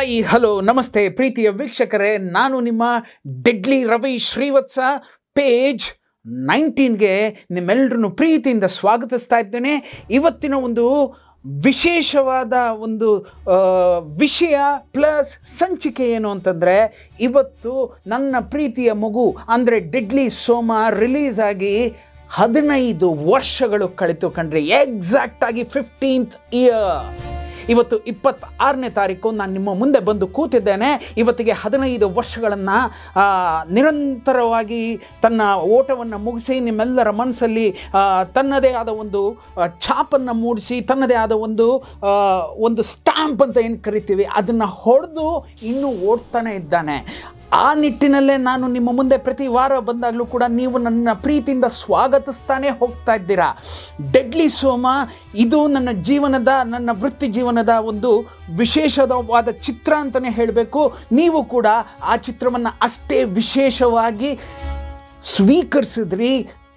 Hi hello ನಮಸ್ತೆ ಪ್ರೀತಿಯ ವೀಕ್ಷಕರೇ, ನಾನು ನಿಮ್ಮ ಡೆಡ್ಲಿ ರವಿ ಶ್ರೀವತ್ಸ ಪೇಜ್ 19ಗೆ ನಿಮ್ಮೆಲ್ಲರನ್ನು ಪ್ರೀತಿಯಿಂದ ಸ್ವಾಗತಿಸ್ತಾ ಇದ್ದೇನೆ. ಇವತ್ತಿನ ಒಂದು ವಿಶೇಷವಾದ ಒಂದು ವಿಷಯ ಪ್ಲಸ್ ಸಂಚಿಕೆ ಏನು ಅಂತಂದರೆ, ಇವತ್ತು ನನ್ನ ಪ್ರೀತಿಯ ಮಗು ಅಂದರೆ ಡೆಡ್ಲಿ ಸೋಮ ರಿಲೀಸ್ ಆಗಿ 15 ವರ್ಷಗಳು ಕಳಿತು ಕಣ್ರಿ. ಎಕ್ಸಾಕ್ಟಾಗಿ 15th ಇಯರ್. ಇವತ್ತು 26ನೇ ತಾರೀಕು ನಾನು ನಿಮ್ಮ ಮುಂದೆ ಬಂದು ಕೂತಿದ್ದೇನೆ. ಇವತ್ತಿಗೆ 15 ವರ್ಷಗಳನ್ನು ನಿರಂತರವಾಗಿ ತನ್ನ ಓಟವನ್ನು ಮುಗಿಸಿ ನಿಮ್ಮೆಲ್ಲರ ಮನಸ್ಸಲ್ಲಿ ತನ್ನದೇ ಆದ ಒಂದು ಛಾಪನ್ನು ಮೂಡಿಸಿ, ತನ್ನದೇ ಆದ ಒಂದು ಸ್ಟ್ಯಾಂಪ್ ಅಂತ ಏನು ಕರಿತೀವಿ, ಅದನ್ನು ಹೊಡೆದು ಇನ್ನೂ ಓಡ್ತಾನೆ ಇದ್ದಾನೆ. ಆ ನಿಟ್ಟಿನಲ್ಲೇ ನಾನು ನಿಮ್ಮ ಮುಂದೆ ಪ್ರತಿ ವಾರ ಬಂದಾಗಲೂ ಕೂಡ ನೀವು ನನ್ನ ಪ್ರೀತಿಯಿಂದ ಸ್ವಾಗತಿಸ್ತಾನೆ ಹೋಗ್ತಾ ಇದ್ದೀರಾ. ಡೆಡ್ಲಿ ಸೋಮ ಇದು ನನ್ನ ವೃತ್ತಿ ಜೀವನದ ಒಂದು ವಿಶೇಷವಾದ ಚಿತ್ರ ಅಂತಲೇ ಹೇಳಬೇಕು. ನೀವು ಕೂಡ ಆ ಚಿತ್ರವನ್ನು ಅಷ್ಟೇ ವಿಶೇಷವಾಗಿ ಸ್ವೀಕರಿಸಿದ್ರಿ,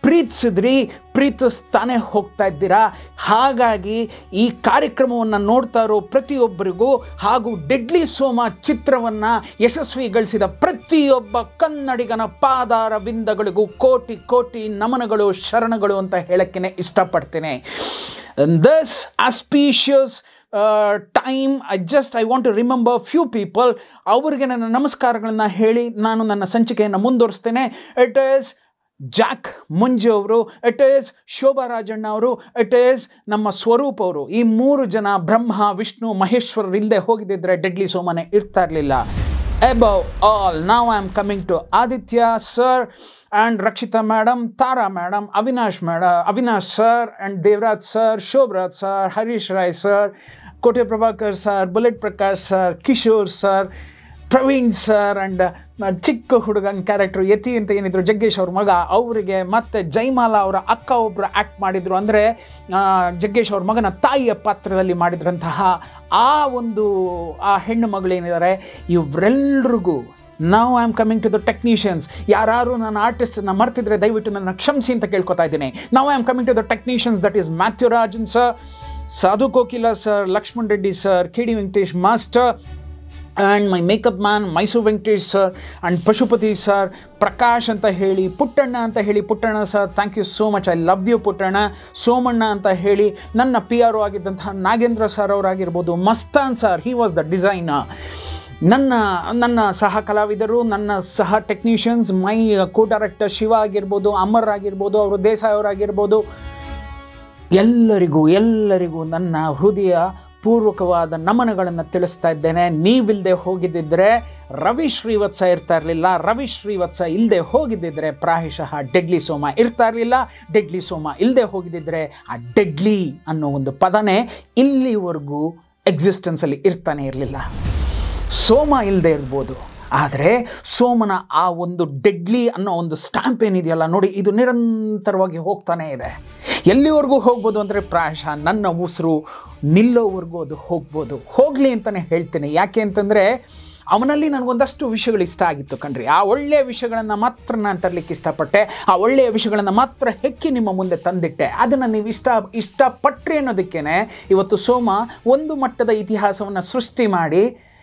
ಪ್ರೀತಿಸ್ತಾನೆ ಹೋಗ್ತಾ ಇದ್ದೀರಾ. ಹಾಗಾಗಿ ಈ ಕಾರ್ಯಕ್ರಮವನ್ನು ನೋಡ್ತಾ ಇರೋ ಪ್ರತಿಯೊಬ್ಬರಿಗೂ ಹಾಗೂ ಡೆಡ್ಲಿ ಸೋಮ ಚಿತ್ರವನ್ನು ಯಶಸ್ವಿಗೊಳಿಸಿದ ಪ್ರತಿಯೊಬ್ಬ ಕನ್ನಡಿಗನ ಪಾದಾರವಿಂದಗಳಿಗೂ ಕೋಟಿ ಕೋಟಿ ನಮನಗಳು, ಶರಣಗಳು ಅಂತ ಹೇಳಕ್ಕೆ ಇಷ್ಟಪಡ್ತೇನೆ. This auspicious time I want to remember few people. ಅವರಿಗೆ ನನ್ನ ನಮಸ್ಕಾರಗಳನ್ನು ಹೇಳಿ ನಾನು ನನ್ನ ಸಂಚಿಕೆಯನ್ನು ಮುಂದುವರಿಸ್ತೇನೆ. ಇಟ್ ಈಸ್ ಜಾಕ್ ಮುಂಜು ಅವರು, ಇಟ್ ಈಸ್ ಶೋಭಾ ರಾಜಣ್ಣ ಅವರು, ಇಟ್ ಈಸ್ ನಮ್ಮ ಸ್ವರೂಪ್ ಅವರು. ಈ 3 ಜನ ಬ್ರಹ್ಮ ವಿಷ್ಣು ಮಹೇಶ್ವರರು ಇಲ್ಲದೆ ಹೋಗಿದ್ದಿದ್ರೆ ಡೆಡ್ಲಿ ಸೋಮನೆ ಇರ್ತಾ ಇರಲಿಲ್ಲ. Above all, now I am coming to Aditya sir and Rakshita madam, Tara madam, Avinash sir and Devraj sir, Shobrat sir, Harish Rai sir, Kote Prabhakar sir, Bullet Prakash sir, Kishore sir, Praveen sir and ಚಿಕ್ಕ ಹುಡುಗನ character ಯತಿ ಅಂತ ಏನಿದ್ರು ಜಗ್ಗೇಶ್ ಅವ್ರ ಮಗ, ಅವರಿಗೆ ಮತ್ತು ಜೈಮಾಲಾ ಅವರ ಅಕ್ಕ ಒಬ್ಬರು ಆ್ಯಕ್ಟ್ ಮಾಡಿದರು. ಅಂದರೆ ಜಗ್ಗೇಶ್ ಅವ್ರ ಮಗನ ತಾಯಿಯ ಪಾತ್ರದಲ್ಲಿ ಮಾಡಿದ್ರಂತಹ ಆ ಹೆಣ್ಣು ಮಗಳೇನಿದ್ದಾರೆ, ಇವರೆಲ್ಲರಿಗೂ ನಾವು I am coming to the technicians. ಯಾರು ನನ್ನ ಆರ್ಟಿಸ್ಟನ್ನು ಮರ್ತಿದ್ರೆ ದಯವಿಟ್ಟು ನನ್ನ ಕ್ಷಮಿಸಿ ಅಂತ ಕೇಳ್ಕೊತಾ ಇದ್ದೀನಿ. ನಾವು I am coming to the technicians, that is Mathew Rajan sir, Sadhu Kokila sir, Lakshman Reddy sir, K D Venkatesh master and my makeup man Mysuru Venkatesh sir and Pashupathi sir, Prakash ಅಂತ ಹೇಳಿ, ಪುಟ್ಟಣ್ಣ ಅಂತ ಹೇಳಿ, Puttanna sir thank you so much, I love you Puttanna. Somanna ಅಂತ ಹೇಳಿ ನನ್ನ PRO ಆಗಿದ್ದಂತಹ Nagendra sir ಅವರಾಗಿರ್ಬೋದು, Mastan sir, he was the designer. ನನ್ನ ಸಹ ಕಲಾವಿದರು, ನನ್ನ ಸಹ technicians, my co director Shiva ಆಗಿರ್ಬೋದು, ಅಮರ್ ಆಗಿರ್ಬೋದು, ಅವರು ದೇಸಾಯಿ ಅವರಾಗಿರ್ಬೋದು, ಎಲ್ಲರಿಗೂ ನನ್ನ ಹೃದಯ ಪೂರ್ವಕವಾದ ನಮನಗಳನ್ನು ತಿಳಿಸ್ತಾ ಇದ್ದೇನೆ. ನೀವಿಲ್ಲದೆ ಹೋಗಿದ್ದಿದ್ರೆ ರವಿ ಶ್ರೀವತ್ಸ ಇರ್ತಾ ಇರಲಿಲ್ಲ. ರವಿ ಶ್ರೀವತ್ಸ ಇಲ್ಲದೆ ಹೋಗಿದ್ದಿದ್ರೆ ಪ್ರಾಯಶಃ ಡೆಡ್ಲಿ ಸೋಮ ಇರ್ತಾ ಇರಲಿಲ್ಲ. ಡೆಡ್ಲಿ ಸೋಮ ಇಲ್ಲದೆ ಹೋಗಿದ್ದಿದ್ರೆ ಆ ಡೆಡ್ಲಿ ಅನ್ನೋ ಒಂದು ಪದನೇ ಇಲ್ಲಿವರೆಗೂ ಎಕ್ಸಿಸ್ಟೆನ್ಸಲ್ಲಿ ಇರ್ತಾನೆ ಇರಲಿಲ್ಲ. ಸೋಮ ಇಲ್ಲದೆ ಇರ್ಬೋದು, ಆದರೆ ಸೋಮನ ಆ ಒಂದು ಡೆಡ್ಲಿ ಅನ್ನೋ ಒಂದು ಸ್ಟ್ಯಾಂಪ್ ಏನಿದೆಯಲ್ಲ ನೋಡಿ, ಇದು ನಿರಂತರವಾಗಿ ಹೋಗ್ತಾನೇ ಇದೆ. ಎಲ್ಲಿವರೆಗೂ ಹೋಗ್ಬೋದು ಅಂದರೆ ಪ್ರಾಯಶಃ ನನ್ನ ಉಸಿರು ನಿಲ್ಲೋವರೆಗೂ ಅದು ಹೋಗಲಿ ಅಂತಲೇ ಹೇಳ್ತೀನಿ. ಯಾಕೆ ಅಂತಂದರೆ ಅವನಲ್ಲಿ ನನಗೊಂದಷ್ಟು ವಿಷಯಗಳು ಇಷ್ಟ ಆಗಿತ್ತು ಕಣ್ರಿ. ಆ ಒಳ್ಳೆಯ ವಿಷಯಗಳನ್ನು ಮಾತ್ರ ನಾನು ತರಲಿಕ್ಕೆ ಇಷ್ಟಪಟ್ಟೆ, ಆ ಒಳ್ಳೆಯ ವಿಷಯಗಳನ್ನು ಮಾತ್ರ ಹೆಕ್ಕಿ ನಿಮ್ಮ ಮುಂದೆ ತಂದಿಟ್ಟೆ. ಅದನ್ನು ನೀವು ಇಷ್ಟಪಟ್ರಿ ಅನ್ನೋದಕ್ಕೇ ಇವತ್ತು ಸೋಮ ಒಂದು ಮಟ್ಟದ ಇತಿಹಾಸವನ್ನು ಸೃಷ್ಟಿ ಮಾಡಿ,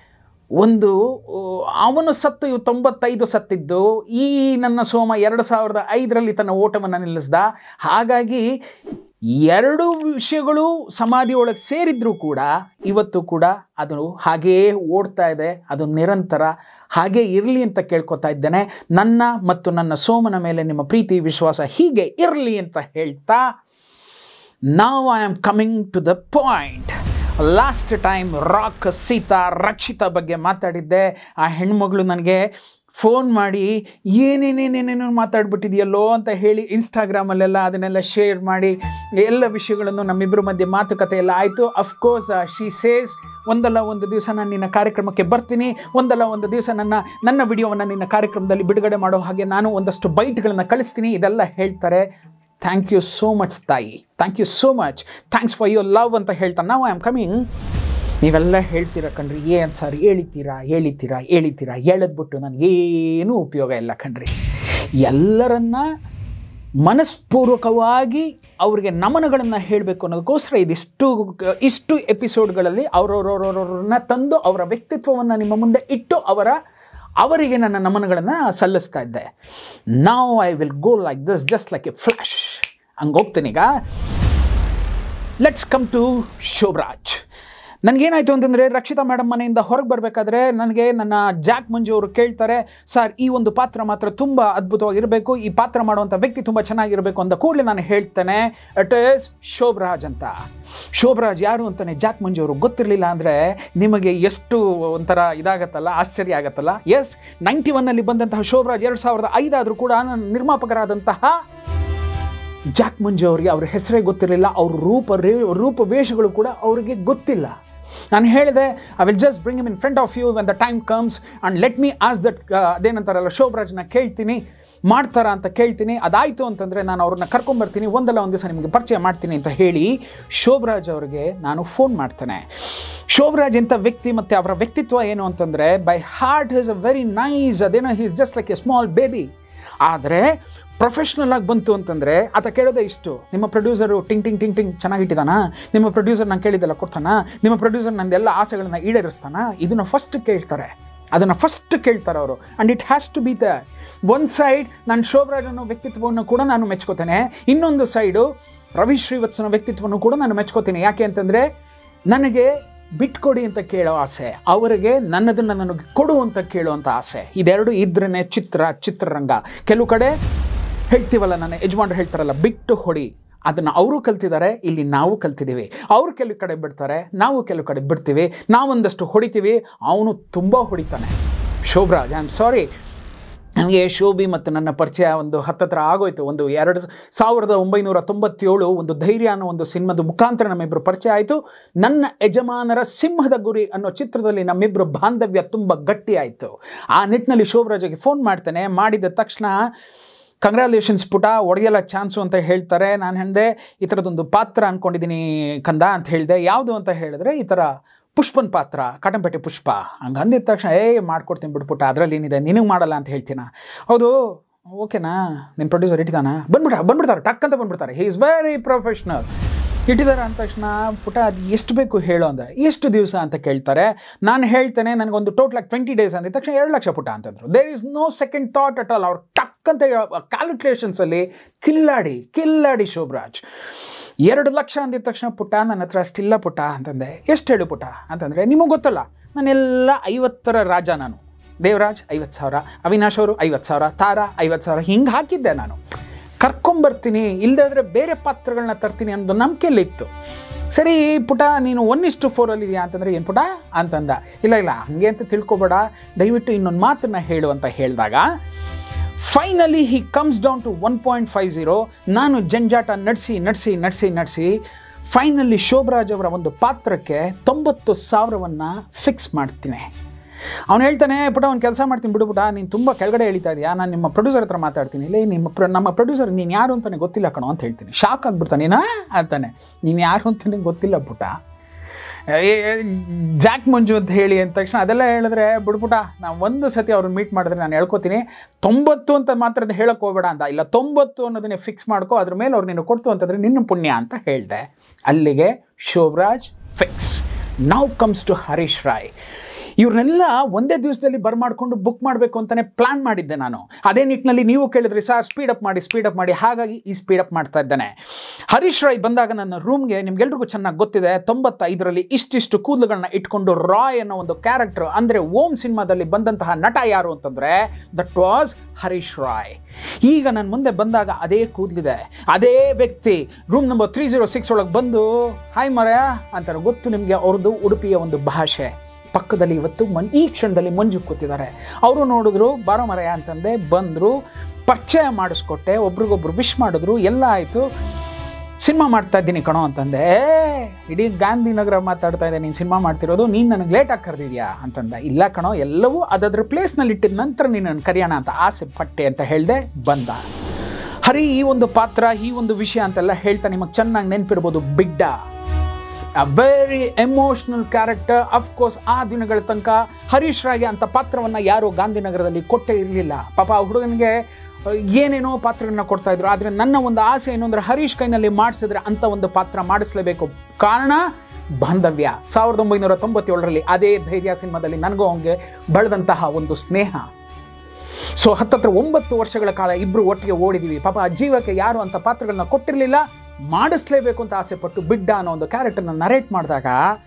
ಅವನು ಸತ್ತು 95 ಸತ್ತಿದ್ದು, ಈ ನನ್ನ ಸೋಮ 2005ರಲ್ಲಿ ತನ್ನ ಓಟವನ್ನು ನಿಲ್ಲಿಸ್ದ. ಹಾಗಾಗಿ 2 ವಿಷಯಗಳು ಸಮಾಧಿ ಒಳಗೆ ಸೇರಿದ್ರೂ ಕೂಡ ಇವತ್ತು ಕೂಡ ಅದು ಹಾಗೆಯೇ ಓಡ್ತಾ ಇದೆ. ಅದು ನಿರಂತರ ಹಾಗೇ ಇರಲಿ ಅಂತ ಕೇಳ್ಕೊತಾ ಇದ್ದೇನೆ. ನನ್ನ ಮತ್ತು ನನ್ನ ಸೋಮನ ಮೇಲೆ ನಿಮ್ಮ ಪ್ರೀತಿ ವಿಶ್ವಾಸ ಹೀಗೆ ಇರಲಿ ಅಂತ ಹೇಳ್ತಾ, ನಾವು I am coming to the point. Last time rock Seetha Rakshita ಬಗ್ಗೆ ಮಾತಾಡಿದ್ದೆ. ಆ ಹೆಣ್ಮಗಳು ನನಗೆ ಫೋನ್ ಮಾಡಿ ಏನೇನೇನೇನೇನು ಮಾತಾಡ್ಬಿಟ್ಟಿದೆಯಲ್ಲೋ ಅಂತ ಹೇಳಿ ಇನ್ಸ್ಟಾಗ್ರಾಮಲ್ಲೆಲ್ಲ ಅದನ್ನೆಲ್ಲ ಶೇರ್ ಮಾಡಿ ಎಲ್ಲ ವಿಷಯಗಳನ್ನು ನಮ್ಮಿಬ್ಬರ ಮಧ್ಯೆ ಮಾತುಕತೆ ಎಲ್ಲ ಆಯಿತು. ಅಫ್ಕೋರ್ಸ್ ಶಿ ಸೇಸ್, ಒಂದಲ್ಲ ಒಂದು ದಿವಸ ನಾನು ನಿನ್ನ ಕಾರ್ಯಕ್ರಮಕ್ಕೆ ಬರ್ತೀನಿ, ಒಂದಲ್ಲ ಒಂದು ದಿವಸ ನನ್ನ ವಿಡಿಯೋವನ್ನು ನಿನ್ನ ಕಾರ್ಯಕ್ರಮದಲ್ಲಿ ಬಿಡುಗಡೆ ಮಾಡೋ ಹಾಗೆ ನಾನು ಒಂದಷ್ಟು ಬೈಟ್ಗಳನ್ನು ಕಳಿಸ್ತೀನಿ, ಇದೆಲ್ಲ ಹೇಳ್ತಾರೆ. ಥ್ಯಾಂಕ್ ಯು ಸೋ ಮಚ್ ತಾಯಿ, thank you so much, thanks for your love ಅಂತ ಹೇಳ್ತಾ ನಾವು ಐ ಆಮ್ ಕಮಿಂಗ್. ನೀವೆಲ್ಲ ಹೇಳ್ತೀರಾ ಕಣ್ರಿ, ಏನು ಸರ್ ಹೇಳಿದ್ದೀರಾ, ಹೇಳಿದ್ಬಿಟ್ಟು ನನಗೇನೂ ಉಪಯೋಗ ಇಲ್ಲ ಕಣ್ರಿ. ಎಲ್ಲರನ್ನ ಮನಸ್ಪೂರ್ವಕವಾಗಿ ಅವರಿಗೆ ನಮನಗಳನ್ನು ಹೇಳಬೇಕು ಅನ್ನೋದಕ್ಕೋಸ್ಕರ ಇಷ್ಟು ಎಪಿಸೋಡ್ಗಳಲ್ಲಿ ಅವರವರವರನ್ನ ತಂದು ಅವರ ವ್ಯಕ್ತಿತ್ವವನ್ನು ನಿಮ್ಮ ಮುಂದೆ ಇಟ್ಟು ಅವರಿಗೆ ನನ್ನ ನಮನಗಳನ್ನು ಸಲ್ಲಿಸ್ತಾ ಇದ್ದೆ. Now I will go like this, just like a flash. ಹಂಗೆ ಹೋಗ್ತೀನಿ ಈಗ. Let's come to Shobharaj. ನನಗೇನಾಯಿತು ಅಂತಂದರೆ, ರಕ್ಷಿತಾ ಮೇಡಮ್ ಮನೆಯಿಂದ ಹೊರಗೆ ಬರಬೇಕಾದ್ರೆ ನನಗೆ ನನ್ನ ಜಾಕ್ ಮಂಜು ಅವರು ಕೇಳ್ತಾರೆ, ಸರ್ ಈ ಒಂದು ಪಾತ್ರ ಮಾತ್ರ ತುಂಬ ಅದ್ಭುತವಾಗಿರಬೇಕು, ಈ ಪಾತ್ರ ಮಾಡುವಂಥ ವ್ಯಕ್ತಿ ತುಂಬ ಚೆನ್ನಾಗಿರಬೇಕು ಅಂತ ಕೂಡಲೇ ನಾನು ಹೇಳ್ತೇನೆ, ಇಟ್ ಈಸ್ ಶೋಭರಾಜ್ ಅಂತ. ಶೋಭರಾಜ್ ಯಾರು ಅಂತಲೇ ಜಾಕ್ ಮಂಜು ಅವರು ಗೊತ್ತಿರಲಿಲ್ಲ ಅಂದರೆ ನಿಮಗೆ ಎಷ್ಟು ಒಂಥರ ಇದಾಗತ್ತಲ್ಲ, ಆಶ್ಚರ್ಯ ಆಗತ್ತಲ್ಲ. ಎಸ್, 91ನಲ್ಲಿ ಬಂದಂತಹ ಶೋಭರಾಜ್ 2005 ಆದರೂ ಕೂಡ ನನ್ನ ನಿರ್ಮಾಪಕರಾದಂತಹ ಜಾಕ್ ಮಂಜು ಅವರಿಗೆ ಅವ್ರ ಹೆಸರೇ ಗೊತ್ತಿರಲಿಲ್ಲ, ಅವ್ರ ರೂಪವೇಷಗಳು ಕೂಡ ಅವರಿಗೆ ಗೊತ್ತಿಲ್ಲ. ನಾನು ಹೇಳಿದೆ, I will just bring him in front of you when the time comes and let me ask that ಅದೇನಂತಾರಲ್ಲ, ಶೋಭರಾಜ್ನ ಕೇಳ್ತೀನಿ, ಮಾಡ್ತಾರಾ ಅಂತ ಕೇಳ್ತೀನಿ. ಅದಾಯಿತು ಅಂತಂದರೆ ನಾನು ಅವ್ರನ್ನ ಕರ್ಕೊಂಬರ್ತೀನಿ, ಒಂದಲ್ಲ ಒಂದು ದಿವಸ ನಿಮಗೆ ಪರಿಚಯ ಮಾಡ್ತೀನಿ ಅಂತ ಹೇಳಿ ಶೋಭರಾಜ್ ಅವರಿಗೆ ನಾನು ಫೋನ್ ಮಾಡ್ತೇನೆ. ಶೋಭರಾಜ್ ಎಂಥ ವ್ಯಕ್ತಿ ಮತ್ತು ಅವರ ವ್ಯಕ್ತಿತ್ವ ಏನು ಅಂತಂದರೆ, by heart is a very nice, ಅದೇನೋ he is just like a small baby. ಆದರೆ ಪ್ರೊಫೆಷ್ನಲ್ ಆಗಿ ಬಂತು ಅಂತಂದರೆ ಆತ ಕೇಳೋದೇ ಇಷ್ಟು, ನಿಮ್ಮ ಪ್ರೊಡ್ಯೂಸರು ಟಿಂಗ್ ಟಿಂಗ್ ಟಿಂಗ್ ಟಿಂಗ್ ಚೆನ್ನಾಗಿಟ್ಟಿದ್ದಾನಾ, ನಿಮ್ಮ ಪ್ರೊಡ್ಯೂಸರ್ ನಾನು ಕೇಳಿದ್ದೆಲ್ಲ ಕೊಡ್ತಾನಾ, ನಿಮ್ಮ ಪ್ರೊಡ್ಯೂಸರ್ ನಂದೆಲ್ಲ ಆಸೆಗಳನ್ನ ಈಡೇರಿಸ್ತಾನಾ, ಇದನ್ನು ಫಸ್ಟ್ ಕೇಳ್ತಾರೆ, ಅದನ್ನು ಫಸ್ಟ್ ಕೇಳ್ತಾರೆ ಅವರು. And it has to be the one side. ನಾನು ಶೋಭರಾಜ್ ಅನ್ನೋ ವ್ಯಕ್ತಿತ್ವವನ್ನು ಕೂಡ ನಾನು ಮೆಚ್ಕೋತೇನೆ, ಇನ್ನೊಂದು ಸೈಡು ರವಿ ಶ್ರೀವತ್ಸನ ವ್ಯಕ್ತಿತ್ವವನ್ನು ಕೂಡ ನಾನು ಮೆಚ್ಕೋತೀನಿ. ಯಾಕೆ ಅಂತಂದರೆ, ನನಗೆ ಬಿಟ್ಕೊಡಿ ಅಂತ ಕೇಳೋ ಆಸೆ, ಅವರಿಗೆ ನನ್ನದನ್ನು ನನಗೆ ಕೊಡು ಅಂತ ಕೇಳುವಂಥ ಆಸೆ, ಇದೆರಡು ಇದ್ರೇ ಚಿತ್ರರಂಗ. ಕೆಲವು ಕಡೆ ಹೇಳ್ತೀವಲ್ಲ, ನನ್ನ ಯಜಮಾನ್ರು ಹೇಳ್ತಾರಲ್ಲ, ಬಿಟ್ಟು ಹೊಡಿ, ಅದನ್ನು ಅವರು ಕಲ್ತಿದ್ದಾರೆ, ಇಲ್ಲಿ ನಾವು ಕಲ್ತಿದ್ದೀವಿ. ಅವರು ಕೆಲವು ಕಡೆ ಬಿಡ್ತಾರೆ, ನಾವು ಕೆಲವು ಕಡೆ ಬಿಡ್ತೀವಿ, ನಾವೊಂದಷ್ಟು ಹೊಡಿತೀವಿ, ಅವನು ತುಂಬ ಹೊಡಿತಾನೆ ಶೋಭರಾಜ್. ಐ ಆಮ್ ಸಾರಿ, ನನಗೆ ಶೋಭಿ ಮತ್ತು ನನ್ನ ಪರಿಚಯ ಒಂದು ಹತ್ತತ್ರ ಆಗೋಯ್ತು. 1997 ಒಂದು ಧೈರ್ಯ ಅನ್ನೋ ಒಂದು ಸಿನಿಮಾದ ಮುಖಾಂತರ ನಮ್ಮಿಬ್ಬರು ಪರಿಚಯ ಆಯಿತು. ನನ್ನ ಯಜಮಾನರ ಸಿಂಹದ ಗುರಿ ಅನ್ನೋ ಚಿತ್ರದಲ್ಲಿ ನಮ್ಮಿಬ್ಬರು ಬಾಂಧವ್ಯ ತುಂಬ ಗಟ್ಟಿ ಆಯಿತು. ಆ ನಿಟ್ಟಿನಲ್ಲಿ ಶೋಭರಾಜ್ಗೆ ಫೋನ್ ಮಾಡ್ತೇನೆ. ಮಾಡಿದ ತಕ್ಷಣ, ಕಂಗ್ರ್ಯಾಚುಲೇಷನ್ಸ್ ಪುಟ, ಒಡೆಯಲ್ಲ ಚಾನ್ಸು ಅಂತ ಹೇಳ್ತಾರೆ. ನಾನು ಹೇಳಿದೆ, ಈ ಥರದೊಂದು ಪಾತ್ರ ಅಂದ್ಕೊಂಡಿದ್ದೀನಿ ಕಂದ ಅಂತ ಹೇಳಿದೆ. ಯಾವುದು ಅಂತ ಹೇಳಿದ್ರೆ, ಈ ಥರ ಪುಷ್ಪನ ಪಾತ್ರ, ಕಾಟಂಪೇಟೆ ಪುಷ್ಪ. ಹಂಗೆ ಅಂದಿದ ತಕ್ಷಣ, ಮಾಡ್ಕೊಡ್ತೀನಿ ಬಿಡ್ಬಿಟ್ಟ, ಅದರಲ್ಲಿ ಏನಿದೆ, ನಿನಗೆ ಮಾಡಲ್ಲ ಅಂತ ಹೇಳ್ತೀನ. ಹೌದು, ಓಕೆನಾ, ನಿಮ್ಮ ಪ್ರೊಡ್ಯೂಸರ್ ಇಟ್ಟಿದ್ದಾನ, ಬಂದ್ಬಿಡ್ತಾರೆ, ಟಕ್ ಅಂತ ಬಂದ್ಬಿಡ್ತಾರೆ. He is very professional. ಇಟ್ಟಿದ್ದಾರೆ ಅಂದ ತಕ್ಷಣ, ಪುಟ ಅದು ಎಷ್ಟು ಬೇಕು ಹೇಳೋ ಅಂದರೆ, ಎಷ್ಟು ದಿವಸ ಅಂತ ಕೇಳ್ತಾರೆ. ನಾನು ಹೇಳ್ತೇನೆ, ನನಗೊಂದು ಟೋಟಲ್ 20 days ಅಂದಿದ ತಕ್ಷಣ 2 ಲಕ್ಷ ಪುಟ ಅಂತಂದರು. There is no second thought at all. ಅವ್ರು ಟಕ್ ಅಂತ ಕ್ಯಾಲ್ಕುಲೇಷನ್ಸಲ್ಲಿ ಕಿಲ್ಲಾಡಿ ಶೋಭರಾಜ್. 2 ಲಕ್ಷ ಅಂದಿದ ತಕ್ಷಣ, ಪುಟ ನನ್ನ ಹತ್ರ ಅಷ್ಟಿಲ್ಲ ಪುಟ ಅಂತಂದೆ. ಎಷ್ಟು ಹೇಳು ಪುಟ ಅಂತಂದರೆ, ನಿಮಗೆ ಗೊತ್ತಲ್ಲ, ನಾನೆಲ್ಲ 50ರ ರಾಜ ನಾನು. ದೇವರಾಜ್ 50,000, ಅವಿನಾಶ್ ಅವರು 50,000, ತಾರಾ 50,000, ಹಿಂಗೆ ಹಾಕಿದ್ದೆ ನಾನು. ಕರ್ಕೊಂಬರ್ತೀನಿ, ಇಲ್ಲದಾದ್ರೆ ಬೇರೆ ಪಾತ್ರಗಳನ್ನ ತರ್ತೀನಿ ಅನ್ನೋದು ನಂಬಿಕೆಯಲ್ಲಿತ್ತು. ಸರಿ ಪುಟ, ನೀನು 1:4 ಇದೆಯಾ ಅಂತಂದರೆ, ಏನು ಪುಟ ಅಂತಂದ. ಇಲ್ಲ ಹಾಗೆ ಅಂತ ತಿಳ್ಕೊಬೇಡ, ದಯವಿಟ್ಟು ಇನ್ನೊಂದು ಮಾತನ್ನ ಹೇಳು ಅಂತ ಹೇಳಿದಾಗ, finally he comes down to 1.50. ನಾನು ಜಂಜಾಟ ನಡೆಸಿ ಫೈನಲಿ ಶೋಭರಾಜ್ ಅವರ ಒಂದು ಪಾತ್ರಕ್ಕೆ 90,000 ಫಿಕ್ಸ್ ಮಾಡ್ತೀನಿ. ಅವ್ನು ಹೇಳ್ತಾನೆ, ಪುಟ ಒಂದು ಕೆಲಸ ಮಾಡ್ತೀನಿ ಬಿಡು ಪುಟ, ನೀನು ತುಂಬ ಕೆಳಗಡೆ ಎಳಿತಾ ಇದೆಯಾ, ನಾನು ನಿಮ್ಮ ಪ್ರೊಡ್ಯೂಸರ್ ಹತ್ರ ಮಾತಾಡ್ತೀನಿ. ಇಲ್ಲ, ನಮ್ಮ ಪ್ರೊಡ್ಯೂಸರ್ ನೀನು ಯಾರು ಅಂತಲೇ ಗೊತ್ತಿಲ್ಲ ಕಣೋ ಅಂತ ಹೇಳ್ತೀನಿ. ಶಾಕ್ ಆಗಿಬಿಡ್ತಾನೆ. ಅಂತಾನೆ, ನೀನು ಯಾರು ಅಂತಲೇ ಗೊತ್ತಿಲ್ಲ ಪುಟ, ಜಾಕ್ ಮಂಜು ಅಂತ ಹೇಳಿ ಅಂದ ತಕ್ಷಣ ಅದೆಲ್ಲ ಹೇಳಿದ್ರೆ, ಬಿಡ್ಪುಟ, ನಾನು ಒಂದು ಸತಿ ಅವ್ರನ್ನ ಮೀಟ್ ಮಾಡಿದ್ರೆ ನಾನು ಹೇಳ್ಕೊತೀನಿ, 90 ಅಂತ ಮಾತ್ರ ಹೇಳೋಕೆ ಹೋಗಬೇಡ ಅಂತ. ಇಲ್ಲ, 90 ಅನ್ನೋದನ್ನೇ ಫಿಕ್ಸ್ ಮಾಡ್ಕೋ, ಅದ್ರ ಮೇಲೆ ಅವ್ರು ನೀನು ಕೊಡ್ತು ಅಂತಂದರೆ ನಿನ್ನ ಪುಣ್ಯ ಅಂತ ಹೇಳಿದೆ. ಅಲ್ಲಿಗೆ Shobharaj fix. Now comes to Harish Rai. ಇವ್ರನ್ನೆಲ್ಲ ಒಂದೇ ದಿವಸದಲ್ಲಿ ಬರ್ಮಾಡ್ಕೊಂಡು ಬುಕ್ ಮಾಡಬೇಕು ಅಂತಲೇ ಪ್ಲ್ಯಾನ್ ಮಾಡಿದ್ದೆ ನಾನು. ಅದೇ ನಿಟ್ಟಿನಲ್ಲಿ ನೀವು ಕೇಳಿದ್ರಿ, ಸರ್ ಸ್ಪೀಡಪ್ ಮಾಡಿ, ಹಾಗಾಗಿ ಈ ಸ್ಪೀಡಪ್ ಮಾಡ್ತಾ ಇದ್ದಾನೆ. ಹರೀಶ್ ರಾಯ್ ಬಂದಾಗ ನನ್ನ ರೂಮ್ಗೆ, ನಿಮ್ಗೆಲ್ರಿಗೂ ಚೆನ್ನಾಗಿ ಗೊತ್ತಿದೆ, 95ರಲ್ಲಿ ಇಷ್ಟಿಷ್ಟು ಕೂದಲುಗಳನ್ನ ಇಟ್ಕೊಂಡು ರಾಯ್ ಅನ್ನೋ ಒಂದು ಕ್ಯಾರೆಕ್ಟರ್, ಅಂದರೆ ಓಂ ಸಿನಿಮಾದಲ್ಲಿ ಬಂದಂತಹ ನಟ ಯಾರು ಅಂತಂದರೆ, ದಟ್ ವಾಸ್ ಹರೀಶ್ ರಾಯ್. ಈಗ ನನ್ನ ಮುಂದೆ ಬಂದಾಗ ಅದೇ ಕೂದಲಿದೆ, ಅದೇ ವ್ಯಕ್ತಿ ರೂಮ್ ನಂಬರ್ 306 ಒಳಗೆ ಬಂದು, ಹಾಯ್ ಮರಯ ಅಂತಾರೆ. ಗೊತ್ತು ನಿಮಗೆ ಅವ್ರದ್ದು ಉಡುಪಿಯ ಒಂದು ಭಾಷೆ. ಪಕ್ಕದಲ್ಲಿ ಇವತ್ತು ಈ ಕ್ಷಣದಲ್ಲಿ ಮಂಜು ಕೂತಿದ್ದಾರೆ. ಅವರು ನೋಡಿದ್ರು, ಬಾರೋ ಮರಯ ಅಂತಂದೆ, ಬಂದರು, ಪರಿಚಯ ಮಾಡಿಸ್ಕೊಟ್ಟೆ, ಒಬ್ರಿಗೊಬ್ರು ವಿಶ್ ಮಾಡಿದ್ರು, ಎಲ್ಲ ಆಯಿತು. ಸಿನಿಮಾ ಮಾಡ್ತಾ ಇದ್ದೀನಿ ಕಣೋ ಅಂತಂದೆ. ಇಡೀ ಗಾಂಧಿನಗರ ಮಾತಾಡ್ತಾ ಇದೆ, ನೀನು ಸಿನಿಮಾ ಮಾಡ್ತಿರೋದು, ನೀನು ನನಗೆ ಲೇಟಾಗಿ ಕರೆದಿದ್ಯಾ ಅಂತಂದ. ಇಲ್ಲ ಕಣೋ, ಎಲ್ಲವೂ ಅದಾದ್ರ ಪ್ಲೇಸ್ನಲ್ಲಿ ಇಟ್ಟಿದ ನಂತರ ನೀನು ನನ್ನ ಕರೆಯೋಣ ಅಂತ ಆಸೆ ಪಟ್ಟೆ ಅಂತ ಹೇಳಿದೆ. ಬಂದ ಹರಿ, ಈ ಒಂದು ಪಾತ್ರ, ಈ ಒಂದು ವಿಷಯ ಅಂತೆಲ್ಲ ಹೇಳ್ತಾ ನಿಮಗೆ ಚೆನ್ನಾಗಿ ನೆನಪಿರ್ಬೋದು. Bidda, a very emotional character. Of course ಆ ದಿನಗಳ ತನಕ ಹರೀಶ್ ರಾಯ್ಗೆ ಅಂಥ ಪಾತ್ರವನ್ನು ಯಾರೂ ಗಾಂಧಿನಗರದಲ್ಲಿ ಕೊಟ್ಟೇ ಇರಲಿಲ್ಲ. ಪಾಪ ಆ ಹುಡುಗನಿಗೆ ಏನೇನೋ ಪಾತ್ರಗಳನ್ನ ಕೊಡ್ತಾಯಿದ್ರು. ಆದರೆ ನನ್ನ ಒಂದು ಆಸೆ ಏನು ಅಂದರೆ ಹರೀಶ್ ಕೈನಲ್ಲಿ ಮಾಡಿಸಿದ್ರೆ ಅಂಥ ಒಂದು ಪಾತ್ರ ಮಾಡಿಸಲೇಬೇಕು. ಕಾರಣ ಬಾಂಧವ್ಯ. 1997ರಲ್ಲಿ ಅದೇ ಧೈರ್ಯ ಸಿನಿಮಾದಲ್ಲಿ ನನಗೂ ಅವನಿಗೆ ಬೆಳೆದಂತಹ ಒಂದು ಸ್ನೇಹ. ಸೊ 9 ವರ್ಷಗಳ ಕಾಲ ಇಬ್ಬರು ಒಟ್ಟಿಗೆ ಓಡಿದ್ದೀವಿ. ಪಾಪ ಆ ಜೀವಕ್ಕೆ ಯಾರು ಅಂಥ ಪಾತ್ರಗಳನ್ನ ಕೊಟ್ಟಿರಲಿಲ್ಲ, ಮಾಡಿಸ್ಲೇಬೇಕು ಅಂತ ಆಸೆ ಪಟ್ಟು ಬಿಡ್ಡ ಅನ್ನೋ ಒಂದು ಕ್ಯಾರೆಕ್ಟರ್ನ ನರೇಟ್ ಮಾಡಿದಾಗ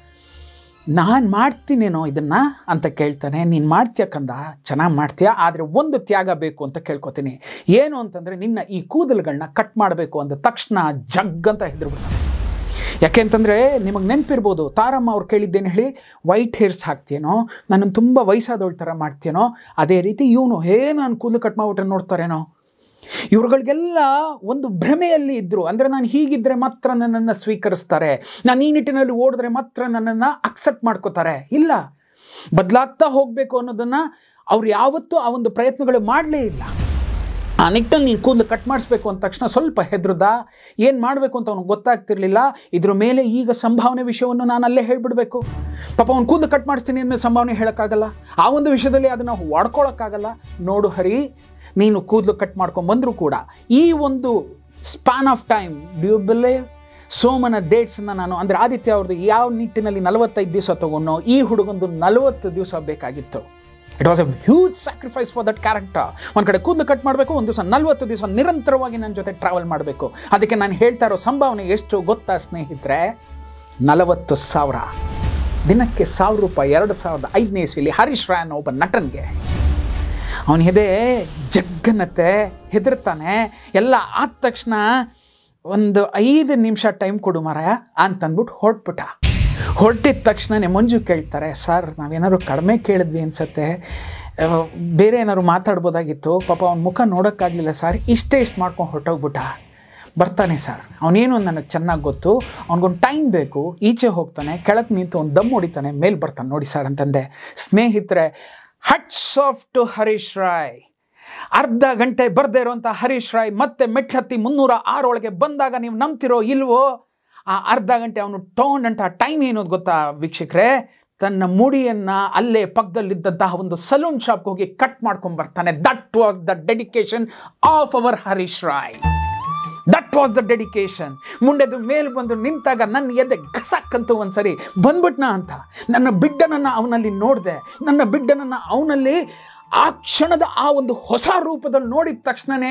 ನಾನು ಮಾಡ್ತೀನೇನೋ ಇದನ್ನು ಅಂತ ಕೇಳ್ತಾನೆ. ನೀನು ಮಾಡ್ತೀಯ ಕಂದ, ಚೆನ್ನಾಗಿ ಮಾಡ್ತೀಯ, ಆದರೆ ಒಂದು ತ್ಯಾಗ ಬೇಕು ಅಂತ ಕೇಳ್ಕೊತೀನಿ. ಏನು ಅಂತಂದರೆ ನಿನ್ನ ಈ ಕೂದಲುಗಳನ್ನ ಕಟ್ ಮಾಡಬೇಕು ಅಂದ ತಕ್ಷಣ ಜಗ್ಗಂತ ಹೆದರ್ಬಿಡ್ತಾನೆ. ಯಾಕೆ ಅಂತಂದರೆ ನಿಮಗೆ ನೆನಪಿರ್ಬೋದು, ತಾರಮ್ಮ ಅವ್ರು ಕೇಳಿದ್ದೇನು ಹೇಳಿ, ವೈಟ್ ಹೇರ್ಸ್ ಹಾಕ್ತೀನೋ, ನನ್ನನ್ನು ತುಂಬ ವಯಸ್ಸಾದವಳ ಥರ ಮಾಡ್ತೀನೋ, ಅದೇ ರೀತಿ ಇವನು ನಾನು ಕೂದಲು ಕಟ್ ಮಾಡಿಬಿಟ್ರೆ ನೋಡ್ತಾರೇನೋ. ಇವ್ರುಗಳಿಗೆಲ್ಲ ಒಂದು ಭ್ರಮೆಯಲ್ಲಿ ಇದ್ದರು. ಅಂದರೆ ನಾನು ಹೀಗಿದ್ದರೆ ಮಾತ್ರ ನನ್ನನ್ನು ಸ್ವೀಕರಿಸ್ತಾರೆ, ನಾನು ಈ ನಿಟ್ಟಿನಲ್ಲಿ ಓಡಿದ್ರೆ ಮಾತ್ರ ನನ್ನನ್ನು ಅಕ್ಸೆಪ್ಟ್ ಮಾಡ್ಕೋತಾರೆ. ಇಲ್ಲ, ಬದಲಾಗ್ತಾ ಹೋಗಬೇಕು ಅನ್ನೋದನ್ನು ಅವ್ರು ಯಾವತ್ತೂ ಆ ಒಂದು ಪ್ರಯತ್ನಗಳು ಮಾಡಲೇ ಇಲ್ಲ. ಆ ನಿಟ್ಟಲ್ಲಿ ನೀನು ಕೂದಲು ಕಟ್ ಮಾಡಿಸ್ಬೇಕು ಅಂದ ತಕ್ಷಣ ಸ್ವಲ್ಪ ಹೆದರ್ದ. ಏನು ಮಾಡಬೇಕು ಅಂತ ಅವ್ನಿಗೆ ಗೊತ್ತಾಗ್ತಿರ್ಲಿಲ್ಲ. ಇದ್ರ ಮೇಲೆ ಈಗ ಸಂಭಾವನೆ ವಿಷಯವನ್ನು ನಾನು ಅಲ್ಲೇ ಹೇಳಿಬಿಡ್ಬೇಕು. ಪಾಪ ಅವ್ನು ಕೂದಲು ಕಟ್ ಮಾಡಿಸ್ತೀನಿ ಅಂದಮೇಲೆ ಸಂಭಾವನೆ ಹೇಳೋಕ್ಕಾಗಲ್ಲ, ಆ ಒಂದು ವಿಷಯದಲ್ಲಿ ಅದನ್ನು ವಾಡ್ಕೊಳ್ಳೋಕ್ಕಾಗಲ್ಲ. ನೋಡು ಹರಿ, ನೀನು ಕೂದಲು ಕಟ್ ಮಾಡ್ಕೊಂಡ್ಬಂದರೂ ಕೂಡ ಈ ಒಂದು span of time, do you believe, ಸೋಮನ ಡೇಟ್ಸನ್ನು ನಾನು ಅಂದರೆ ಆದಿತ್ಯ ಅವ್ರದ್ದು ಯಾವ ನಿಟ್ಟಿನಲ್ಲಿ 45 ದಿವಸ ತಗೊಂಡು ಈ ಹುಡುಗೊಂದು 40 ದಿವಸ ಬೇಕಾಗಿತ್ತು. It was a huge sacrifice for that character. ಒಂದು ಕಡೆ ಕೂದಲು ಕಟ್ ಮಾಡಬೇಕು, ಒಂದು ದಿವಸ 40 ದಿವಸ ನಿರಂತರವಾಗಿ ನನ್ನ ಜೊತೆ ಟ್ರಾವೆಲ್ ಮಾಡಬೇಕು. ಅದಕ್ಕೆ ನಾನು ಹೇಳ್ತಾ ಇರೋ ಸಂಭಾವನೆ ಎಷ್ಟು ಗೊತ್ತಾ ಸ್ನೇಹಿತರೆ? 40,000 ದಿನಕ್ಕೆ ₹1,000. 2005ನೇ ಇಸ್ವಿಲಿ ಹರೀಶ್ ರಾಯ್ ಅನ್ನೋ ಒಬ್ಬ ನಟನಿಗೆ ಅವನ ಹೆದೆ ಜಗ್ಗನತ್ತೆ, ಹೆದರ್ತಾನೆ. ಎಲ್ಲ ಆದ ತಕ್ಷಣ ಒಂದು 5 ನಿಮಿಷ ಟೈಮ್ ಕೊಡು ಮಾರಾಯ ಅಂತಂದ್ಬಿಟ್ಟು ಹೊರಟ್ಬಿಟ್ಟ. ಹೊರಟಿದ ತಕ್ಷಣನೇ ಮಂಜು ಕೇಳ್ತಾರೆ, ಸರ್ ನಾವೇನಾದ್ರು ಕಡಿಮೆ ಕೇಳಿದ್ವಿ ಅನ್ಸತ್ತೆ, ಬೇರೆ ಏನಾದ್ರು ಮಾತಾಡ್ಬೋದಾಗಿತ್ತು. ಪಾಪ ಅವ್ನ ಮುಖ ನೋಡೋಕ್ಕಾಗಲಿಲ್ಲ ಸರ್, ಇಷ್ಟು ಮಾಡ್ಕೊಂಡು ಹೊರಟೋಗ್ಬಿಟ್ಟ. ಬರ್ತಾನೆ ಸರ್, ಅವನೇನು ನನಗೆ ಚೆನ್ನಾಗಿ ಗೊತ್ತು, ಅವ್ನಿಗೊಂದು ಟೈಮ್ ಬೇಕು, ಈಚೆ ಹೋಗ್ತಾನೆ, ಕೆಳಗೆ ನಿಂತು ಒಂದು ದಮ್ ಹೊಡಿತಾನೆ, ಮೇಲೆ ಬರ್ತಾನೆ ನೋಡಿ ಸರ್ ಅಂತಂದೆ. ಸ್ನೇಹಿತರೆ, hats off to Harish Rai. ಅರ್ಧ ಗಂಟೆ ಬರದೇ ಇರೋಂಥ ಹರೀಶ್ ರಾಯ್ ಮತ್ತೆ ಮೆಟ್ಲತ್ತಿ 306 ಒಳಗೆ ಬಂದಾಗ ನೀವು ನಂಬ್ತಿರೋ ಇಲ್ವೋ, ಆ ಅರ್ಧ ಗಂಟೆ ಅವನು ತೊಗೊಂಡಂಥ ಟೈಮ್ ಏನೋದು ಗೊತ್ತಾ ವೀಕ್ಷಕರೇ? ತನ್ನ ಮುಡಿಯನ್ನು ಅಲ್ಲೇ ಪಕ್ಕದಲ್ಲಿದ್ದಂತಹ ಒಂದು ಸಲೂನ್ ಶಾಪ್ಗೆ ಹೋಗಿ ಕಟ್ ಮಾಡ್ಕೊಂಡು ಬರ್ತಾನೆ. That was the dedication of our Harish Rai. That was the dedication. ಮುಂಡೆದು ಮೇಲೆ ಬಂದು ನಿಂತಾಗ ನನ್ನ ಎದೆ ಗಸಕ್ಕಂತೂ ಒಂದ್ಸರಿ ಬಂದ್ಬಿಟ್ನಾ ಅಂತ. ನನ್ನ ಬಿಡ್ಡನನ್ನು ಅವನಲ್ಲಿ ನೋಡಿದೆ, ನನ್ನ ಬಿಡ್ಡನನ್ನು ಅವನಲ್ಲಿ ಆ ಕ್ಷಣದ ಆ ಒಂದು ಹೊಸ ರೂಪದಲ್ಲಿ ನೋಡಿದ ತಕ್ಷಣವೇ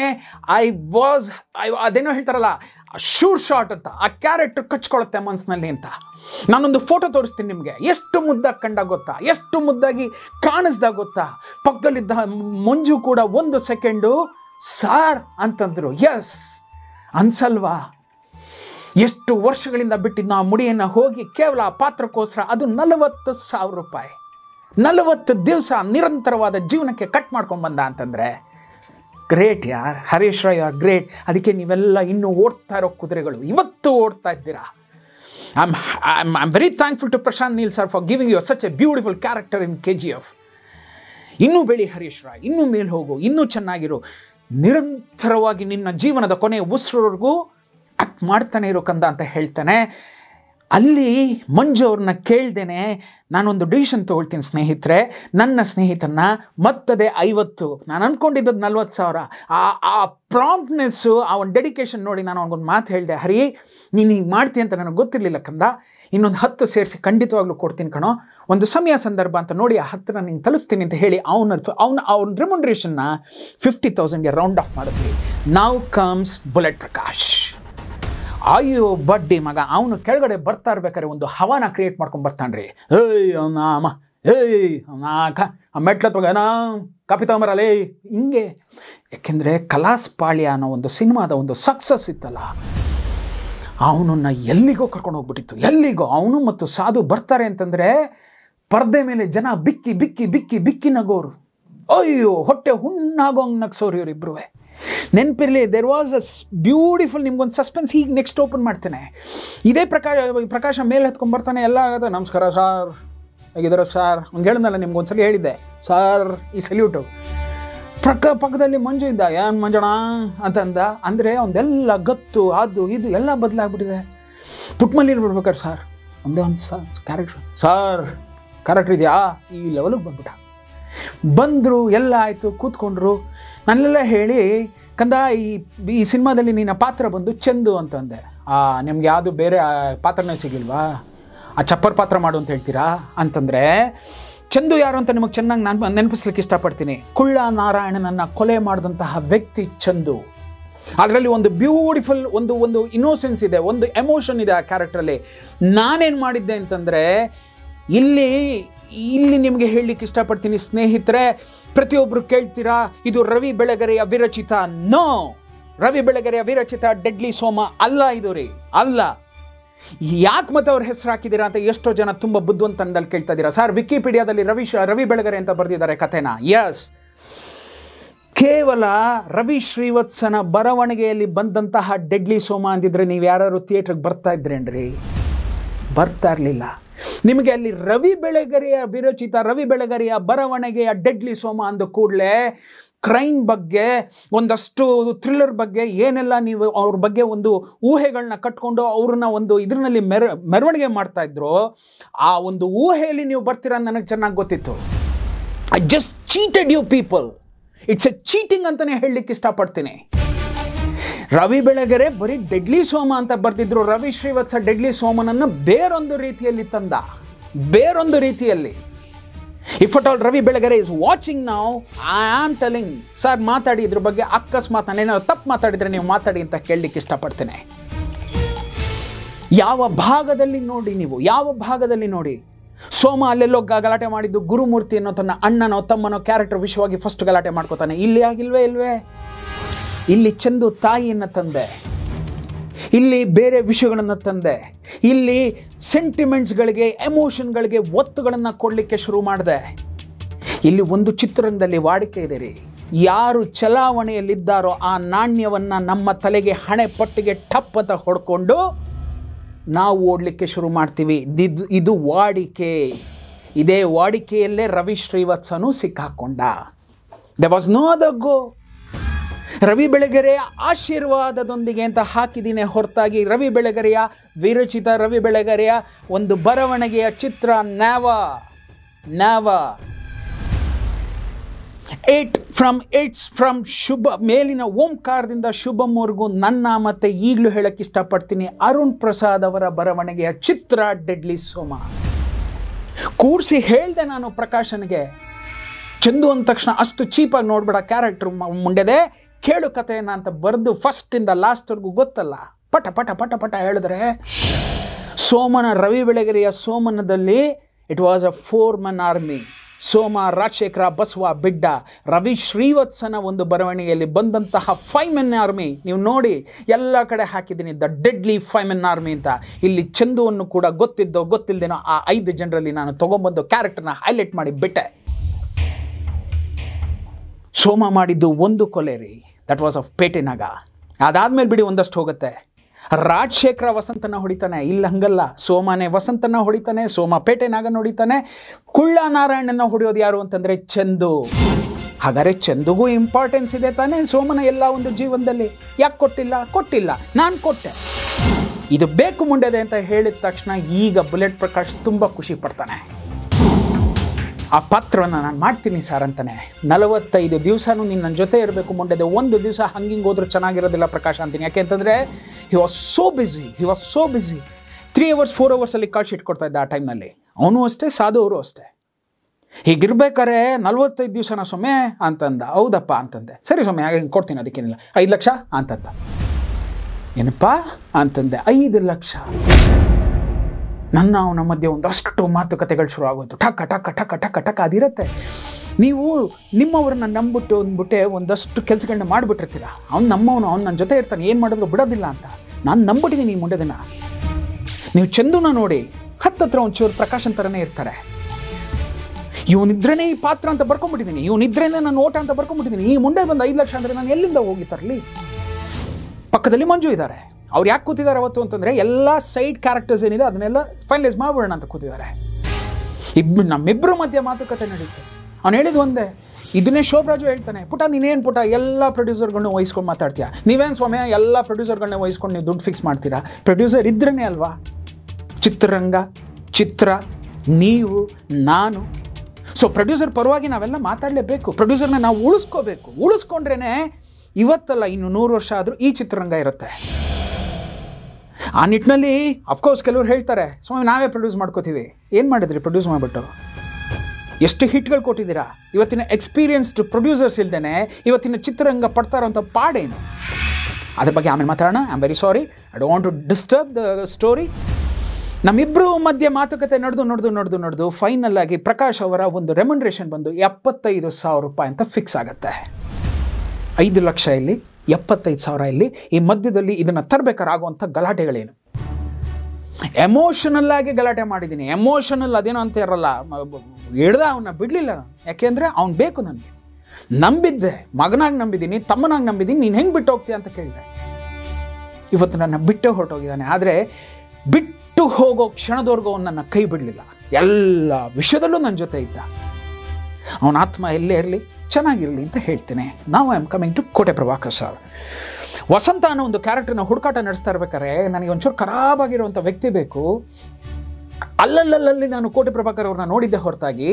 ಅದೇನೋ ಹೇಳ್ತಾರಲ್ಲ, ಶೂರ್ ಶಾಟ್ ಅಂತ, ಆ ಕ್ಯಾರೆಕ್ಟರ್ ಕಚ್ಕೊಳುತ್ತೆ ಮನಸ್ಸಿನಲ್ಲಿ ಅಂತ. ನಾನೊಂದು ಫೋಟೋ ತೋರಿಸ್ತೀನಿ ನಿಮಗೆ. ಎಷ್ಟು ಮುದ್ದಾಗಿ ಕಂಡಾಗ ಗೊತ್ತಾ, ಎಷ್ಟು ಮುದ್ದಾಗಿ ಕಾಣಿಸ್ದಾಗ ಗೊತ್ತಾ. ಪಕ್ಕದಲ್ಲಿದ್ದ ಮಂಜು ಕೂಡ 1 ಸೆಕೆಂಡು ಸಾರ್ ಅಂತಂದ್ರು. ಎಸ್ ಅನ್ಸಲ್ವಾ? ಎಷ್ಟು ವರ್ಷಗಳಿಂದ ಬಿಟ್ಟಿದ್ದು ಆ ಮುಡಿಯನ್ನು ಹೋಗಿ ಕೇವಲ ಪಾತ್ರಕ್ಕೋಸ್ಕರ, ಅದು ₹40,000. 40 ದಿವಸ ನಿರಂತರವಾದ ಜೀವನಕ್ಕೆ ಕಟ್ ಮಾಡ್ಕೊಂಡು ಬಂದ ಅಂತಂದರೆ ಗ್ರೇಟ್ ಯಾರ್. Harish Rai are great. ಅದಕ್ಕೆ ನೀವೆಲ್ಲ ಇನ್ನೂ ಓಡ್ತಾ ಇರೋ ಕುದುರೆಗಳು ಇವತ್ತು ಓಡ್ತಾ ಇದ್ದೀರಾ. I am very thankful to Prashanth Neel sir for giving you such a beautiful character in KGF. ಇನ್ನೂ ಬೆಳಿ ಹರೀಶ್ ರಾಯ್, ಇನ್ನೂ ಮೇಲೆ ಹೋಗು, ಇನ್ನೂ ಚೆನ್ನಾಗಿರು. ನಿರಂತರವಾಗಿ ನಿನ್ನ ಜೀವನದ ಕೊನೆಯ ಉಸಿರವರೆಗೂ ಆಕ್ಟ್ ಮಾಡ್ತಾನೆ ಇರೋ ಕಂದ ಅಂತ ಹೇಳ್ತಾನೆ. ಅಲ್ಲಿ ಮಂಜು ಅವ್ರನ್ನ ಕೇಳ್ದೇನೆ ನಾನೊಂದು ಡಿಸಿಷನ್ ತೊಗೊಳ್ತೀನಿ ಸ್ನೇಹಿತರೆ. ನನ್ನ ಸ್ನೇಹಿತನ ಮತ್ತದೇ 50, ನಾನು ಅಂದ್ಕೊಂಡಿದ್ದದ್ದು 40,000. ಆ ಪ್ರಾಂಪ್ಟ್ನೆಸ್ಸು, ಆ ಒಂದು ಡೆಡಿಕೇಶನ್ ನೋಡಿ ನಾನು ಅವ್ನಿಗೊಂದು ಮಾತು ಹೇಳಿದೆ, ಹರಿ ನೀನು ಹಿಂಗೆ ಮಾಡ್ತೀನಿ ಅಂತ ನನಗೆ ಗೊತ್ತಿರಲಿಲ್ಲ ಕಂದ, ಇನ್ನೊಂದು 10 ಸೇರಿಸಿ ಖಂಡಿತವಾಗ್ಲೂ ಕೊಡ್ತೀನಿ ಕಣೋ, ಒಂದು ಸಮಯ ಸಂದರ್ಭ ಅಂತ ನೋಡಿ ಆ 10 ನಿಂಗೆ ತಲುಪಿಸ್ತೀನಿ ಅಂತ ಹೇಳಿ ಅವನ ರೆಮ್ಯುನರೇಷನ್ನ 50,000ಗೆ ರೌಂಡ್ ಆಫ್ ಮಾಡಿದ್ವಿ. Now comes bullet Prakash. ಅಯ್ಯೋ ಬಡ್ಡಿ ಮಗ, ಅವನು ಕೆಳಗಡೆ ಬರ್ತಾ ಇರ್ಬೇಕಾದ್ರೆ ಒಂದು ಹವಾನ ಕ್ರಿಯೇಟ್ ಮಾಡ್ಕೊಂಡು ಬರ್ತಾನ್ರಿ. ಮೆಟ್ಲತ್ವಾಗ ಕಾಪಿ ತಗೊಂಬರಲೇ ಹಿಂಗೆ. ಯಾಕೆಂದರೆ ಕಲಾಸ್ಪಾಳ್ಯ ಅನ್ನೋ ಒಂದು ಸಿನಿಮಾದ ಒಂದು ಸಕ್ಸಸ್ ಇತ್ತಲ್ಲ, ಅವನನ್ನು ಎಲ್ಲಿಗೋ ಕರ್ಕೊಂಡು ಹೋಗ್ಬಿಟ್ಟಿತ್ತು. ಎಲ್ಲಿಗೋ ಅವನು ಮತ್ತು ಸಾಧು ಬರ್ತಾರೆ ಅಂತಂದರೆ ಪರ್ದೆ ಮೇಲೆ ಜನ ಬಿಕ್ಕಿ ಬಿಕ್ಕಿ ಬಿಕ್ಕಿ ಬಿಕ್ಕಿ ನಗೋರು. ಅಯ್ಯೋ ಹೊಟ್ಟೆ ಹುಣ್ಣಾಗೋಂಗೆ ನಗ್ಸೋರು ಇವರಿಬ್ಬರು. ನೆನಪಿರಲಿ, ದೇರ್ ವಾಸ್ ಅ ಬ್ಯೂಟಿಫುಲ್, ನಿಮ್ಗೊಂದು ಸಸ್ಪೆನ್ಸ್ ಈಗ ನೆಕ್ಸ್ಟ್ ಓಪನ್ ಮಾಡ್ತೇನೆ. ಇದೇ ಪ್ರಕಾಶ ಮೇಲೆ ಹತ್ಕೊಂಡ್ಬರ್ತಾನೆ, ಎಲ್ಲ ಆಗುತ್ತೆ. ನಮಸ್ಕಾರ ಸಾರ್, ಹೇಗಿದ್ದಾರೆ ಸಾರ್? ಅವ್ನು ಹೇಳಿದ್ನಲ್ಲ ನಿಮ್ಗೊಂದ್ಸಲ ಹೇಳಿದ್ದೆ, ಸಾರ್ ಈ ಸಲ್ಯೂಟು. ಪಕ್ಕದಲ್ಲಿ ಮಂಜು ಇದ್ದ, ಏನು ಮಂಜಣ್ಣ ಅಂತಂದ. ಅಂದರೆ ಅವನ್ನೆಲ್ಲ ಗತ್ತು ಅದು ಇದು ಎಲ್ಲ ಬದಲಾಗ್ಬಿಟ್ಟಿದೆ. ಪುಟ್ಮಲ್ಲಿ ಬಿಡ್ಬೇಕಾರೆ ಸಾರ್ ಒಂದೇ ಒಂದು ಕ್ಯಾರೆಕ್ಟರ್, ಸಾರ್ ಕ್ಯಾರೆಕ್ಟರ್ ಇದೆಯಾ, ಈ ಲೆವೆಲಿಗೆ ಬಂದ್ಬಿಟ್ಟ. ಬಂದರು, ಎಲ್ಲ ಆಯಿತು, ಕೂತ್ಕೊಂಡ್ರು. ನಾನೆಲ್ಲ ಹೇಳಿ, ಕಂದ ಈ ಸಿನಿಮಾದಲ್ಲಿ ನಿನ್ನ ಪಾತ್ರ ಬಂದು ಚಂದು ಅಂತಂದೆ. ನಿಮ್ಗೆ ಯಾವುದು ಬೇರೆ ಪಾತ್ರನೇ ಸಿಗಲ್ವಾ, ಆ ಚಪ್ಪರ್ ಪಾತ್ರ ಮಾಡು ಅಂತ ಹೇಳ್ತೀರಾ ಅಂತಂದರೆ, ಚಂದು ಯಾರು ಅಂತ ನಿಮಗೆ ಚೆನ್ನಾಗಿ ನಾನು ನೆನಪಿಸ್ಲಿಕ್ಕೆ ಇಷ್ಟಪಡ್ತೀನಿ. ಕುಳ್ಳ ನಾರಾಯಣನನ್ನು ಕೊಲೆ ಮಾಡಿದಂತಹ ವ್ಯಕ್ತಿ ಚಂದು. ಅದರಲ್ಲಿ ಒಂದು ಬ್ಯೂಟಿಫುಲ್ ಒಂದು ಇನ್ನೋಸೆನ್ಸ್ ಇದೆ, ಒಂದು ಎಮೋಷನ್ ಇದೆ ಆ ಕ್ಯಾರೆಕ್ಟ್ರಲ್ಲಿ. ನಾನೇನು ಮಾಡಿದ್ದೆ ಅಂತಂದರೆ, ಇಲ್ಲಿ ನಿಮಗೆ ಹೇಳಲಿಕ್ಕೆ ಇಷ್ಟಪಡ್ತೀನಿ ಸ್ನೇಹಿತರೆ, ಪ್ರತಿಯೊಬ್ಬರು ಕೇಳ್ತೀರಾ ಇದು ರವಿ ಬೆಳಗೆರೆಯ ವಿರಚಿತ. ನೋ, ರವಿ ಬೆಳಗೆರೆಯ ವಿರಚಿತ ಡೆಡ್ಲಿ ಸೋಮ ಅಲ್ಲ ಇದು ರೀ, ಅಲ್ಲ. ಯಾಕೆ ಮತ್ತೆ ಅವ್ರ ಹೆಸರು ಹಾಕಿದ್ದೀರಾ ಅಂತ ಎಷ್ಟೋ ಜನ ತುಂಬ ಬುದ್ಧಿವಂತನದಲ್ಲಿ ಕೇಳ್ತಾ ಇದ್ದೀರಾ. ಸರ್, ವಿಕಿಪೀಡಿಯಾದಲ್ಲಿ ರವಿ ಬೆಳಗೆರೆ ಅಂತ ಬರೆದಿದ್ದಾರೆ ಕಥೆನ. ಎಸ್, ಕೇವಲ ರವಿ ಶ್ರೀವತ್ಸನ ಬರವಣಿಗೆಯಲ್ಲಿ ಬಂದಂತಹ ಡೆಡ್ಲಿ ಸೋಮ ಅಂದಿದ್ರೆ ನೀವು ಯಾರು ಥಿಯೇಟ್ರಿಗೆ ಬರ್ತಾ ಇದ್ರೇನ್ರಿ? ಬರ್ತಾ ಇರಲಿಲ್ಲ. ನಿಮಗೆ ಅಲ್ಲಿ ರವಿ ಬೆಳಗೆರೆಯ ವಿರಚಿತ, ರವಿ ಬೆಳಗೆರೆಯ ಬರವಣಿಗೆಯ ಡೆಡ್ಲಿ ಸೋಮ ಅಂದ ಕೂಡಲೇ ಕ್ರೈಮ್ ಬಗ್ಗೆ, ಒಂದಷ್ಟು ಥ್ರಿಲ್ಲರ್ ಬಗ್ಗೆ ಏನೆಲ್ಲ ನೀವು ಅವ್ರ ಬಗ್ಗೆ ಒಂದು ಊಹೆಗಳನ್ನ ಕಟ್ಕೊಂಡು ಅವ್ರನ್ನ ಒಂದು ಇದರಲ್ಲಿ ಮೆರವಣಿಗೆ ಮಾಡ್ತಾ ಇದ್ರು, ಆ ಒಂದು ಊಹೆಯಲ್ಲಿ ನೀವು ಬರ್ತೀರಾ ಅಂತ ನನಗೆ ಚೆನ್ನಾಗಿ ಗೊತ್ತಿತ್ತು. I just cheated you people. It's a cheating ಅಂತಲೇ ಹೇಳಲಿಕ್ಕೆ ಇಷ್ಟಪಡ್ತೀನಿ. ರವಿ ಬೆಳಗೆರೆ ಬರೀ ಡೆಡ್ಲಿ ಸೋಮ ಅಂತ ಬರ್ತಿದ್ರು. ರವಿ ಶ್ರೀವತ್ಸ ಡೆಡ್ಲಿ ಸೋಮನನ್ನು ಬೇರೊಂದು ರೀತಿಯಲ್ಲಿ ತಂದ, ಬೇರೊಂದು ರೀತಿಯಲ್ಲಿ. If at all Ravi Belagere is watching now, I am telling, sir ಮಾತಾಡಿ ಇದ್ರ ಬಗ್ಗೆ. ಅಕಸ್ಮಾತ್ ನಾನೇನಾದ್ರು ತಪ್ಪು ಮಾತಾಡಿದರೆ ನೀವು ಮಾತಾಡಿ ಅಂತ ಕೇಳಲಿಕ್ಕೆ ಇಷ್ಟಪಡ್ತೇನೆ. ಯಾವ ಭಾಗದಲ್ಲಿ ನೋಡಿ, ನೀವು ಯಾವ ಭಾಗದಲ್ಲಿ ನೋಡಿ ಸೋಮ ಅಲ್ಲೆಲ್ಲೋ ಗಲಾಟೆ ಮಾಡಿದ್ದು ಗುರುಮೂರ್ತಿ ಅನ್ನೋ ತನ್ನ ಅಣ್ಣನೋ ತಮ್ಮನೋ ಕ್ಯಾರೆಕ್ಟರ್ ವಿಷಯವಾಗಿ ಫಸ್ಟ್ ಗಲಾಟೆ ಮಾಡ್ಕೋತಾನೆ. ಇಲ್ಲಿ ಇಲ್ವೇ. ಇಲ್ಲಿ ಚಂದು ತಾಯಿಯನ್ನು ತಂದೆ, ಇಲ್ಲಿ ಬೇರೆ ವಿಷಯಗಳನ್ನು ತಂದೆ, ಇಲ್ಲಿ ಸೆಂಟಿಮೆಂಟ್ಸ್ಗಳಿಗೆ, ಎಮೋಷನ್ಗಳಿಗೆ ಒತ್ತುಗಳನ್ನು ಕೊಡಲಿಕ್ಕೆ ಶುರು ಮಾಡಿದೆ. ಇಲ್ಲಿ ಒಂದು ಚಿತ್ರರಂಗದಲ್ಲಿ ವಾಡಿಕೆ ಇದೆ ರೀ, ಯಾರು ಚಲಾವಣೆಯಲ್ಲಿದ್ದಾರೋ ಆ ನಾಣ್ಯವನ್ನು ನಮ್ಮ ತಲೆಗೆ ಹಣೆ ಪಟ್ಟಿಗೆ ಟಪ್ ಅಂತ ಹೊಡ್ಕೊಂಡು ನಾವು ಓಡಲಿಕ್ಕೆ ಶುರು ಮಾಡ್ತೀವಿ. ಇದು ವಾಡಿಕೆ. ಇದೇ ವಾಡಿಕೆಯಲ್ಲೇ ರವಿ ಶ್ರೀವತ್ಸನೂ ಸಿಕ್ಕಾಕೊಂಡ. There was no other go. Ravi ಬೆಳಗೆರೆಯ ಆಶೀರ್ವಾದದೊಂದಿಗೆ ಅಂತ ಹಾಕಿದ್ದೀನಿ ಹೊರತಾಗಿ ರವಿ ಬೆಳಗೆರೆಯ ವಿರಚಿತ, ರವಿ ಬೆಳಗೆರೆಯ ಒಂದು ಬರವಣಿಗೆಯ ಚಿತ್ರ ನ್ಯಾವ. ಫ್ರಮ್ ಶುಭ, ಮೇಲಿನ ಓಂಕಾರದಿಂದ ಶುಭಂವರೆಗೂ ನನ್ನ ಮತ್ತೆ ಈಗಲೂ ಹೇಳಕ್ಕೆ ಇಷ್ಟಪಡ್ತೀನಿ, ಅರುಣ್ ಪ್ರಸಾದ್ ಅವರ ಬರವಣಿಗೆಯ ಚಿತ್ರ ಡೆಡ್ಲಿ ಸೋಮ. ಕೂಡಿಸಿ ಹೇಳಿದೆ ನಾನು ಪ್ರಕಾಶನ್ಗೆ, ಚಂದು ಅಂದ ತಕ್ಷಣ ಅಷ್ಟು ಚೀಪಾಗಿ ನೋಡ್ಬೇಡ, ಕ್ಯಾರೆಕ್ಟರ್ ಮುಂಡೆದೆ, ಕೇಳು ಕಥೆಯನ್ನ ಅಂತ ಬರೆದು ಫಸ್ಟಿಂದ ಲಾಸ್ಟ್ವರೆಗೂ ಗೊತ್ತಲ್ಲ, ಪಟ ಪಟ ಪಟ ಪಟ ಹೇಳಿದ್ರೆ ಸೋಮನ, ರವಿ ಬೆಳಗೆರೆಯ ಸೋಮನದಲ್ಲಿ it was a 4-man army. Soma, Rajashekara, Basava, Bidda. Ravi ಶ್ರೀವತ್ಸನ ಒಂದು ಬರವಣಿಗೆಯಲ್ಲಿ ಬಂದಂತಹ 5-man ಆರ್ಮಿ ನೀವು ನೋಡಿ, ಎಲ್ಲ ಕಡೆ ಹಾಕಿದ್ದೀನಿ ದ ಡೆಡ್ಲಿ 5-man ಆರ್ಮಿ ಅಂತ. ಇಲ್ಲಿ ಚಂದುವನ್ನು ಕೂಡ ಗೊತ್ತಿದ್ದೋ ಗೊತ್ತಿಲ್ಲದೇನೋ ಆ 5 ಜನರಲ್ಲಿ ನಾನು ತೊಗೊಂಬಂದು ಕ್ಯಾರೆಕ್ಟರ್ನ ಹೈಲೈಟ್ ಮಾಡಿ ಬಿಟ್ಟೆ. ಸೋಮ ಮಾಡಿದ್ದು ಒಂದು ಕೊಲೆ ರೀ, ದಟ್ ವಾಸ್ ಆಫ್ ಪೇಟೆನಾಗ. ಅದಾದ್ಮೇಲೆ ಬಿಡಿ ಒಂದಷ್ಟು ಹೋಗುತ್ತೆ. ರಾಜಶೇಖರ ವಸಂತನ ಹೊಡಿತಾನೆ, ಇಲ್ಲಿ ಹಂಗಲ್ಲ, ಸೋಮನೇ ವಸಂತನ ಹೊಡಿತಾನೆ, ಸೋಮ ಪೇಟೆನಾಗನ ಹೊಡಿತಾನೆ. ಕುಳ್ಳ ನಾರಾಯಣನ ಹೊಡೆಯೋದು ಯಾರು ಅಂತಂದರೆ ಚಂದು. ಹಾಗಾದರೆ ಚಂದುಗೂ ಇಂಪಾರ್ಟೆನ್ಸ್ ಇದೆ ತಾನೇ ಸೋಮನ ಎಲ್ಲ ಒಂದು ಜೀವನದಲ್ಲಿ. ಯಾಕೆ ಕೊಟ್ಟಿಲ್ಲ, ನಾನು ಕೊಟ್ಟೆ, ಇದು ಬೇಕು ಮುಂಡೆದೆ ಅಂತ ಹೇಳಿದ ತಕ್ಷಣ ಈಗ ಬುಲೆಟ್ ಪ್ರಕಾಶ್ ತುಂಬ ಖುಷಿ ಪಡ್ತಾನೆ. ಆ ಪಾತ್ರವನ್ನು ನಾನು ಮಾಡ್ತೀನಿ ಸರ್ ಅಂತಾನೆ. 45 ದಿವಸನೂ ನೀನು ನನ್ನ ಜೊತೆ ಇರಬೇಕು ಮುಂಡೆದೆ, ಒಂದು ದಿವಸ ಹಂಗಿಂಗೆ ಹೋದ್ರೂ ಚೆನ್ನಾಗಿರೋದಿಲ್ಲ ಪ್ರಕಾಶ್ ಅಂತೀನಿ. ಯಾಕೆ ಅಂತಂದರೆ he was so busy. 3 hours 4 ಅವರ್ಸಲ್ಲಿ ಕಾಲ್ ಶೀಟ್ ಕೊಡ್ತಾ ಇದ್ದ ಆ ಟೈಮ್ನಲ್ಲಿ. ಅವನು ಅಷ್ಟೇ, ಸಾಧು ಅವರು ಅಷ್ಟೇ. ಹೀಗಿರ್ಬೇಕಾರೆ 45 ದಿವಸನ ಸೊಮ್ಮೆ ಅಂತಂದ. ಹೌದಪ್ಪ ಅಂತಂದೆ. ಸರಿ ಸೊಮ್ಮೆ ಹಾಗೆ ಹಿಂಗೆ ಕೊಡ್ತೀನಿ, ಅದಕ್ಕೇನಿಲ್ಲ, 5 ಲಕ್ಷ ಅಂತಂದ. ಏನಪ್ಪ ಅಂತಂದೆ. 5 ಲಕ್ಷ. ನನ್ನ ಅವನ ಮಧ್ಯೆ ಒಂದಷ್ಟು ಮಾತುಕತೆಗಳು ಶುರು ಆಗೋಯ್ತು. ಟಕ ಟಕ ಟಕ ಟಕ ಟಕ ಅದಿರುತ್ತೆ. ನೀವು ನಿಮ್ಮವ್ರನ್ನ ನಂಬಿಟ್ಟು ಅಂದ್ಬಿಟ್ಟೆ ಒಂದಷ್ಟು ಕೆಲಸಗಳನ್ನ ಮಾಡಿಬಿಟ್ಟಿರ್ತೀರ. ಅವ್ನು ನಮ್ಮವನು, ಅವ್ನು ನನ್ನ ಜೊತೆ ಇರ್ತಾನೆ, ಏನು ಮಾಡಿದ್ರು ಬಿಡೋದಿಲ್ಲ ಅಂತ ನಾನು ನಂಬಿಟ್ಟಿದ್ದೀನಿ ಈ ಮುಂಡೆ ದಿನ. ನೀವು ಚಂದುನ ನೋಡಿ, ಹತ್ತತ್ರ ಒಂಚೂರು ಪ್ರಕಾಶನ್ ಥರನೇ ಇರ್ತಾರೆ. ಇವನಿದ್ರೇ ಈ ಪಾತ್ರ ಅಂತ ಬರ್ಕೊಂಡ್ಬಿಟ್ಟಿದ್ದೀನಿ, ಇವನಿದ್ರೇ ನಾನು ಓಟ ಅಂತ ಬರ್ಕೊಂಡ್ಬಿಟ್ಟಿದ್ದೀನಿ. ಈ ಮುಂಡೆ ಬಂದು 5 ಲಕ್ಷ ಅಂದರೆ ನಾನು ಎಲ್ಲಿಂದ ಹೋಗಿ ತರಲಿ? ಪಕ್ಕದಲ್ಲಿ ಮಂಜು ಇದ್ದಾರೆ. ಅವ್ರು ಯಾಕೆ ಕೂತಿದ್ದಾರೆ ಅವತ್ತು ಅಂತಂದರೆ ಎಲ್ಲ ಸೈಡ್ ಕ್ಯಾರೆಕ್ಟರ್ಸ್ ಏನಿದೆ ಅದನ್ನೆಲ್ಲ ಫೈನಲೈಸ್ ಮಾಡ್ಬಿಡೋಣ ಅಂತ ಕೂತಿದ್ದಾರೆ. ನಮ್ಮಿಬ್ಬರ ಮಧ್ಯೆ ಮಾತುಕತೆ ನಡೀತು. ಅವ್ನು ಹೇಳಿದ್ದು ಒಂದೇ, ಇದನ್ನೇ ಶೋಭರಾಜು ಹೇಳ್ತಾನೆ, ಪುಟ ನೀನೇನು ಪುಟ ಎಲ್ಲ ಪ್ರೊಡ್ಯೂಸರ್ಗಳನ್ನ ವಹಿಸ್ಕೊಂಡು ಮಾತಾಡ್ತೀಯಾ, ನೀವೇನು ಸ್ವಾಮಿ ಎಲ್ಲ ಪ್ರೊಡ್ಯೂಸರ್ಗಳನ್ನ ವಹಿಸ್ಕೊಂಡು ನೀವು ದುಡ್ಡು ಫಿಕ್ಸ್ ಮಾಡ್ತೀರಾ? ಪ್ರೊಡ್ಯೂಸರ್ ಇದ್ರೇ ಅಲ್ವಾ ಚಿತ್ರರಂಗ, ಚಿತ್ರ, ನೀವು, ನಾನು. ಸೊ ಪ್ರೊಡ್ಯೂಸರ್ ಪರವಾಗಿ ನಾವೆಲ್ಲ ಮಾತಾಡಲೇಬೇಕು. ಪ್ರೊಡ್ಯೂಸರ್ನ ನಾವು ಉಳಿಸ್ಕೋಬೇಕು. ಉಳಿಸ್ಕೊಂಡ್ರೇ ಇವತ್ತಲ್ಲ ಇನ್ನು 100 ವರ್ಷ ಆದರೂ ಈ ಚಿತ್ರರಂಗ ಇರುತ್ತೆ. ಆ ನಿಟ್ಟಿನಲ್ಲಿ ಅಫ್ಕೋರ್ಸ್ ಕೆಲವ್ರು ಹೇಳ್ತಾರೆ, ಸ್ವಾಮಿ ನಾವೇ ಪ್ರೊಡ್ಯೂಸ್ ಮಾಡ್ಕೋತೀವಿ. ಏನು ಮಾಡಿದ್ರಿ ಪ್ರೊಡ್ಯೂಸ್ ಮಾಡಿಬಿಟ್ಟು? ಎಷ್ಟು ಹಿಟ್ಗಳು ಕೊಟ್ಟಿದ್ದೀರಾ? ಇವತ್ತಿನ ಎಕ್ಸ್ಪೀರಿಯನ್ಸ್ಡ್ ಪ್ರೊಡ್ಯೂಸರ್ಸ್ ಇಲ್ದೇ ಇವತ್ತಿನ ಚಿತ್ರರಂಗ ಪಡ್ತಾ ಇರೋಂಥ ಪಾಡೇನು? ಅದ್ರ ಬಗ್ಗೆ ಆಮೇಲೆ ಮಾತಾಡೋಣ. I am very sorry, I don't want to disturb the story. ನಮ್ಮಿಬ್ಬರು ಮಧ್ಯೆ ಮಾತುಕತೆ ನಡೆದು ಫೈನಲ್ ಆಗಿ ಪ್ರಕಾಶ್ ಅವರ ಒಂದು ರೆಮ್ಯುನರೇಷನ್ ಬಂದು 75,000 ರೂಪಾಯಿ ಅಂತ ಫಿಕ್ಸ್ ಆಗುತ್ತೆ. 5 ಲಕ್ಷ ಇಲ್ಲಿ, 75,000 ಇಲ್ಲಿ. ಈ ಮಧ್ಯದಲ್ಲಿ ಇದನ್ನು ತರಬೇಕಾದ್ರೆ ಆಗುವಂಥ ಗಲಾಟೆಗಳೇನು? ಎಮೋಷನಲ್ ಆಗಿ ಗಲಾಟೆ ಮಾಡಿದ್ದೀನಿ. ಎಮೋಷನಲ್ ಅದೇನೋ ಅಂತ ಇರಲ್ಲ, ಅವನ್ನ ಬಿಡಲಿಲ್ಲ. ಯಾಕೆಂದರೆ ಅವ್ನು ಬೇಕು ನನಗೆ. ನಂಬಿದ್ದೆ, ಮಗನಾಗಿ ನಂಬಿದ್ದೀನಿ, ತಮ್ಮನಾಗಿ ನಂಬಿದ್ದೀನಿ. ನೀನು ಹೆಂಗೆ ಬಿಟ್ಟು ಹೋಗ್ತೀಯ ಅಂತ ಕೇಳಿದೆ. ಇವತ್ತು ನನ್ನ ಬಿಟ್ಟು ಹೊರಟೋಗಿದ್ದಾನೆ. ಆದರೆ ಬಿಟ್ಟು ಹೋಗೋ ಕ್ಷಣದವರೆಗೂ ಅವನು ನನ್ನ ಕೈ ಬಿಡಲಿಲ್ಲ. ಎಲ್ಲ ವಿಷಯದಲ್ಲೂ ನನ್ನ ಜೊತೆ ಇದ್ದ. ಅವನ ಆತ್ಮ ಎಲ್ಲೇ ಇರಲಿ, ಚೆನ್ನಾಗಿರಲಿ ಅಂತ ಹೇಳ್ತೇನೆ. ನಾವು ಐ ಆಮ್ ಕಮಿಂಗ್ ಟು ಕೋಟೆ ಪ್ರಭಾಕರ್ ಸರ್. ವಸಂತ ಅನ್ನೋ ಒಂದು ಕ್ಯಾರೆಕ್ಟರ್ನ ಹುಡುಕಾಟ ನಡೆಸ್ತಾ ಇರ್ಬೇಕಾದ್ರೆ ನನಗೆ ಒಂಚೂರು ಖರಾಬಾಗಿರುವಂಥ ವ್ಯಕ್ತಿ ಬೇಕು. ಅಲ್ಲಲ್ಲಿ ನಾನು ಕೋಟೆ ಪ್ರಭಾಕರ್ ಅವ್ರನ್ನ ನೋಡಿದ್ದೆ ಹೊರತಾಗಿ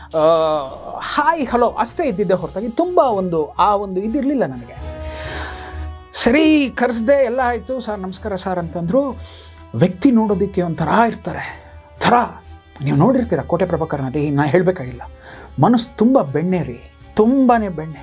ಹಾಯ್ ಹಲೋ ಅಷ್ಟೇ ಇದ್ದಿದ್ದೆ ಹೊರತಾಗಿ ತುಂಬ ಆ ಒಂದು ಇದಿರಲಿಲ್ಲ ನನಗೆ. ಸರಿ ಕರೆಸ್ದೆ, ಎಲ್ಲ ಆಯಿತು. ಸರ್ ನಮಸ್ಕಾರ ಸರ್ ಅಂತಂದರು. ವ್ಯಕ್ತಿ ನೋಡೋದಕ್ಕೆ ಒಂಥರ ಇರ್ತಾರೆ. ನೀವು ನೋಡಿರ್ತೀರ ಕೋಟೆ ಪ್ರಭಾಕರ್ನ, ಅದೇ ನಾನು ಹೇಳಬೇಕಾಗಿಲ್ಲ. ಮನಸ್ಸು ತುಂಬ ಬೆಣ್ಣೆ ರೀ, ತುಂಬಾ ಬೆಣ್ಣೆ.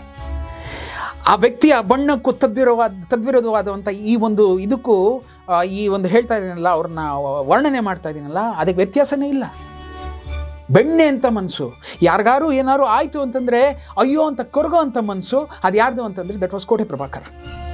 ಆ ವ್ಯಕ್ತಿಯ ಬಣ್ಣಕ್ಕೂ ತದ್ವಿರೋಧವಾದಂಥ ಈ ಒಂದು ಇದಕ್ಕೂ ಈ ಒಂದು ಹೇಳ್ತಾ ಇದ್ದೀನಲ್ಲ, ಅವ್ರನ್ನ ವರ್ಣನೆ ಮಾಡ್ತಾ ಇದ್ದೀನಲ್ಲ, ಅದಕ್ಕೆ ವ್ಯತ್ಯಾಸನೇ ಇಲ್ಲ. ಬೆಣ್ಣೆ ಅಂತ ಮನಸ್ಸು. ಯಾರಿಗಾರು ಏನಾರು ಆಯಿತು ಅಂತಂದರೆ ಅಯ್ಯೋ ಅಂತ ಕೊರಗೋ ಅಂಥ ಮನಸ್ಸು ಅದು ಯಾರ್ದು ಅಂತಂದರೆ ದಟ್ ವಾಸ್ ಕೋಟೆ ಪ್ರಭಾಕರ್.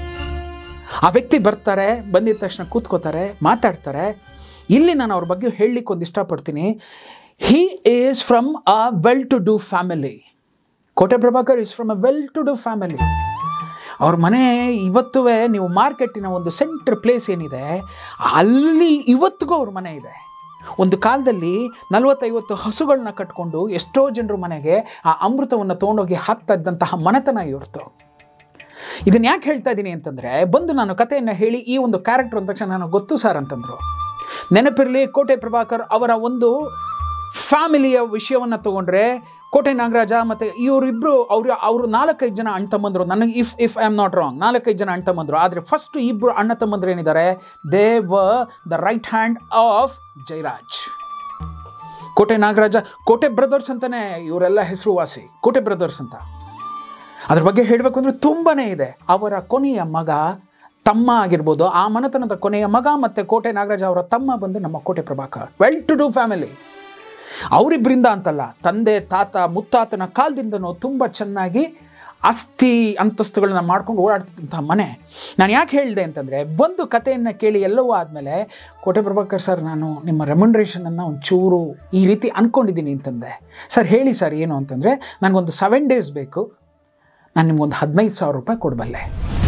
ಆ ವ್ಯಕ್ತಿ ಬರ್ತಾರೆ, ಬಂದಿದ ತಕ್ಷಣ ಕೂತ್ಕೋತಾರೆ, ಮಾತಾಡ್ತಾರೆ. ಇಲ್ಲಿ ನಾನು ಅವ್ರ ಬಗ್ಗೆ ಹೇಳಲಿಕ್ಕೆ ಒಂದು ಇಷ್ಟಪಡ್ತೀನಿ. He is from a well to do family. Kote Prabhakar is from a well to do family. ಅವ್ರ ಮನೆ ಇವತ್ತೂ ನೀವು ಮಾರ್ಕೆಟಿನ ಒಂದು ಸೆಂಟ್ರ್ ಪ್ಲೇಸ್ ಏನಿದೆ ಅಲ್ಲಿ ಇವತ್ತಿಗೂ ಅವ್ರ ಮನೆ ಇದೆ. ಒಂದು ಕಾಲದಲ್ಲಿ 40-50 ಹಸುಗಳನ್ನ ಕಟ್ಕೊಂಡು ಎಷ್ಟೋ ಜನರ ಮನೆಗೆ ಆ ಅಮೃತವನ್ನು ತೊಗೊಂಡೋಗಿ ಹಾಕ್ತಾ ಇದ್ದಂತಹ ಮನೆತನ ಇವ್ರದ್ದು. ಇದನ್ನು ಯಾಕೆ ಹೇಳ್ತಾ ಇದ್ದೀನಿ ಅಂತಂದರೆ, ಬಂದು ನಾನು ಕಥೆಯನ್ನು ಹೇಳಿ ಈ ಒಂದು ಕ್ಯಾರೆಕ್ಟರ್ ಅಂದ ತಕ್ಷಣ ನನಗೆ ಗೊತ್ತು ಸರ್ ಅಂತಂದರು. ನೆನಪಿರಲಿ, ಕೋಟೆ ಪ್ರಭಾಕರ್ ಅವರ ಒಂದು ಫ್ಯಾಮಿಲಿಯ ವಿಷಯವನ್ನು ತೊಗೊಂಡ್ರೆ ಕೋಟೆ ನಾಗರಾಜ ಮತ್ತು ಇವರಿಬ್ಬರು ಅವರು 4-5 ಜನ ಅಣ್ಣ ತಮ್ಮಂದರು. ನನಗೆ if I am not wrong 4-5 ಜನ ಅಣ್ಣ ತಮ್ಮಂದರು. ಆದರೆ ಫಸ್ಟ್ ಇಬ್ಬರು ಅಣ್ಣ ತಮ್ಮಂದರು ಏನಿದ್ದಾರೆ, they were the right hand of Jayaraj. Kote Nagaraja, ಕೋಟೆ ಬ್ರದರ್ಸ್ ಅಂತಲೇ ಇವರೆಲ್ಲ ಹೆಸರುವಾಸಿ, ಕೋಟೆ ಬ್ರದರ್ಸ್ ಅಂತ. ಅದ್ರ ಬಗ್ಗೆ ಹೇಳಬೇಕು ಅಂದರೆ ತುಂಬಾ ಇದೆ. ಅವರ ಕೊನೆಯ ಮಗ, ತಮ್ಮ ಆಗಿರ್ಬೋದು, ಆ ಮನೆತನದ ಕೊನೆಯ ಮಗ ಮತ್ತು ಕೋಟೆ ನಾಗರಾಜ ಅವರ ತಮ್ಮ ಬಂದು ನಮ್ಮ Kote Prabhakar. Well to do family. ಅವರಿಬ್ಬರಿಂದ ಅಂತಲ್ಲ, ತಂದೆ ತಾತ ಮುತ್ತಾತನ ಕಾಲದಿಂದನೂ ತುಂಬ ಚೆನ್ನಾಗಿ ಆಸ್ತಿ ಅಂತಸ್ತುಗಳನ್ನ ಮಾಡ್ಕೊಂಡು ಓಡಾಡ್ತಿದ್ದಂಥ ಮನೆ. ನಾನು ಯಾಕೆ ಹೇಳಿದೆ ಅಂತಂದರೆ, ಬಂದು ಕಥೆಯನ್ನು ಕೇಳಿ ಎಲ್ಲವೂ ಆದಮೇಲೆ ಕೋಟೆ ಪ್ರಭಾಕರ್ ಸರ್, ನಾನು ನಿಮ್ಮ ರೆಮ್ಯುನರೇಷನನ್ನು ಒಂಚೂರು ಈ ರೀತಿ ಅಂದ್ಕೊಂಡಿದ್ದೀನಿ ಅಂತಂದೆ. ಸರ್ ಹೇಳಿ ಸರ್ ಏನು ಅಂತಂದರೆ, ನನಗೊಂದು 7 days ಬೇಕು, ನಾನು ನಿಮ್ಗೊಂದು 15,000 ರೂಪಾಯಿ ಕೊಡಬಲ್ಲೆ.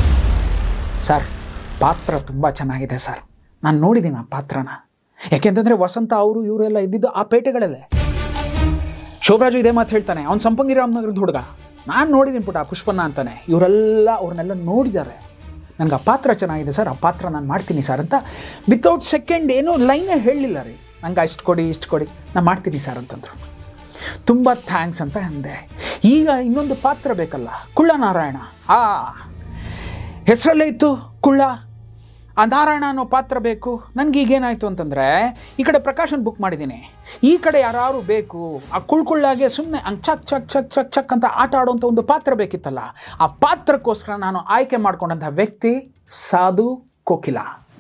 ಸರ್ ಪಾತ್ರ ತುಂಬ ಚೆನ್ನಾಗಿದೆ ಸರ್, ನಾನು ನೋಡಿದ್ದೀನಿ ಆ ಪಾತ್ರನ. ಯಾಕೆಂತಂದರೆ ವಸಂತ ಅವರು ಇವರೆಲ್ಲ ಇದ್ದಿದ್ದು ಆ ಪೇಟೆಗಳಲ್ಲೇ. ಶೋಭರಾಜು ಇದೇ ಮಾತು ಹೇಳ್ತಾನೆ, ಅವ್ನು ಸಂಪಂಗಿ ರಾಮನಗರದ ಹುಡುಗ, ನಾನು ನೋಡಿದ್ದೀನಿ ಪುಟ ಪುಷ್ಪನ್ನ ಅಂತಾನೆ. ಅವ್ರನ್ನೆಲ್ಲ ನೋಡಿದ್ದಾರೆ. ನನಗೆ ಆ ಪಾತ್ರ ಚೆನ್ನಾಗಿದೆ ಸರ್, ಆ ಪಾತ್ರ ನಾನು ಮಾಡ್ತೀನಿ ಸರ್ ಅಂತ ವಿತೌಟ್ ಸೆಕೆಂಡ್ ಏನೂ ಲೈನೇ ಹೇಳಲಿಲ್ಲ ರೀ. ನಂಗೆ ಇಷ್ಟು ಕೊಡಿ ನಾನು ಮಾಡ್ತೀನಿ ಸರ್ ಅಂತಂದರು. ತುಂಬ ಥ್ಯಾಂಕ್ಸ್ ಅಂತ ಅಂದೆ. ಈಗ ಇನ್ನೊಂದು ಪಾತ್ರ ಬೇಕಲ್ಲ, ಕುಳ್ಳ ನಾರಾಯಣ. ಹೆಸರಲ್ಲೇ ಇತ್ತು ಕುಳ್ಳ. ಆ ನಾರಾಯಣ ಅನ್ನೋ ಪಾತ್ರ ಬೇಕು. ನನಗೆ ಈಗೇನಾಯಿತು ಅಂತಂದರೆ, ಈ ಕಡೆ ಪ್ರಕಾಶನ್ ಬುಕ್ ಮಾಡಿದ್ದೀನಿ, ಈ ಕಡೆ ಯಾರು ಬೇಕು, ಆ ಕುಳ್ಳಾಗೆ ಸುಮ್ಮನೆ ಹಂಗೆ ಚಕ್ ಚಕ್ ಚಕ್ ಚಕ್ ಚಕ್ ಅಂತ ಆಟ ಆಡುವಂಥ ಒಂದು ಪಾತ್ರ ಬೇಕಿತ್ತಲ್ಲ. ಆ ಪಾತ್ರಕ್ಕೋಸ್ಕರ ನಾನು ಆಯ್ಕೆ ಮಾಡ್ಕೊಂಡಂಥ ವ್ಯಕ್ತಿ ಸಾಧು ಕೋಕಿಲ.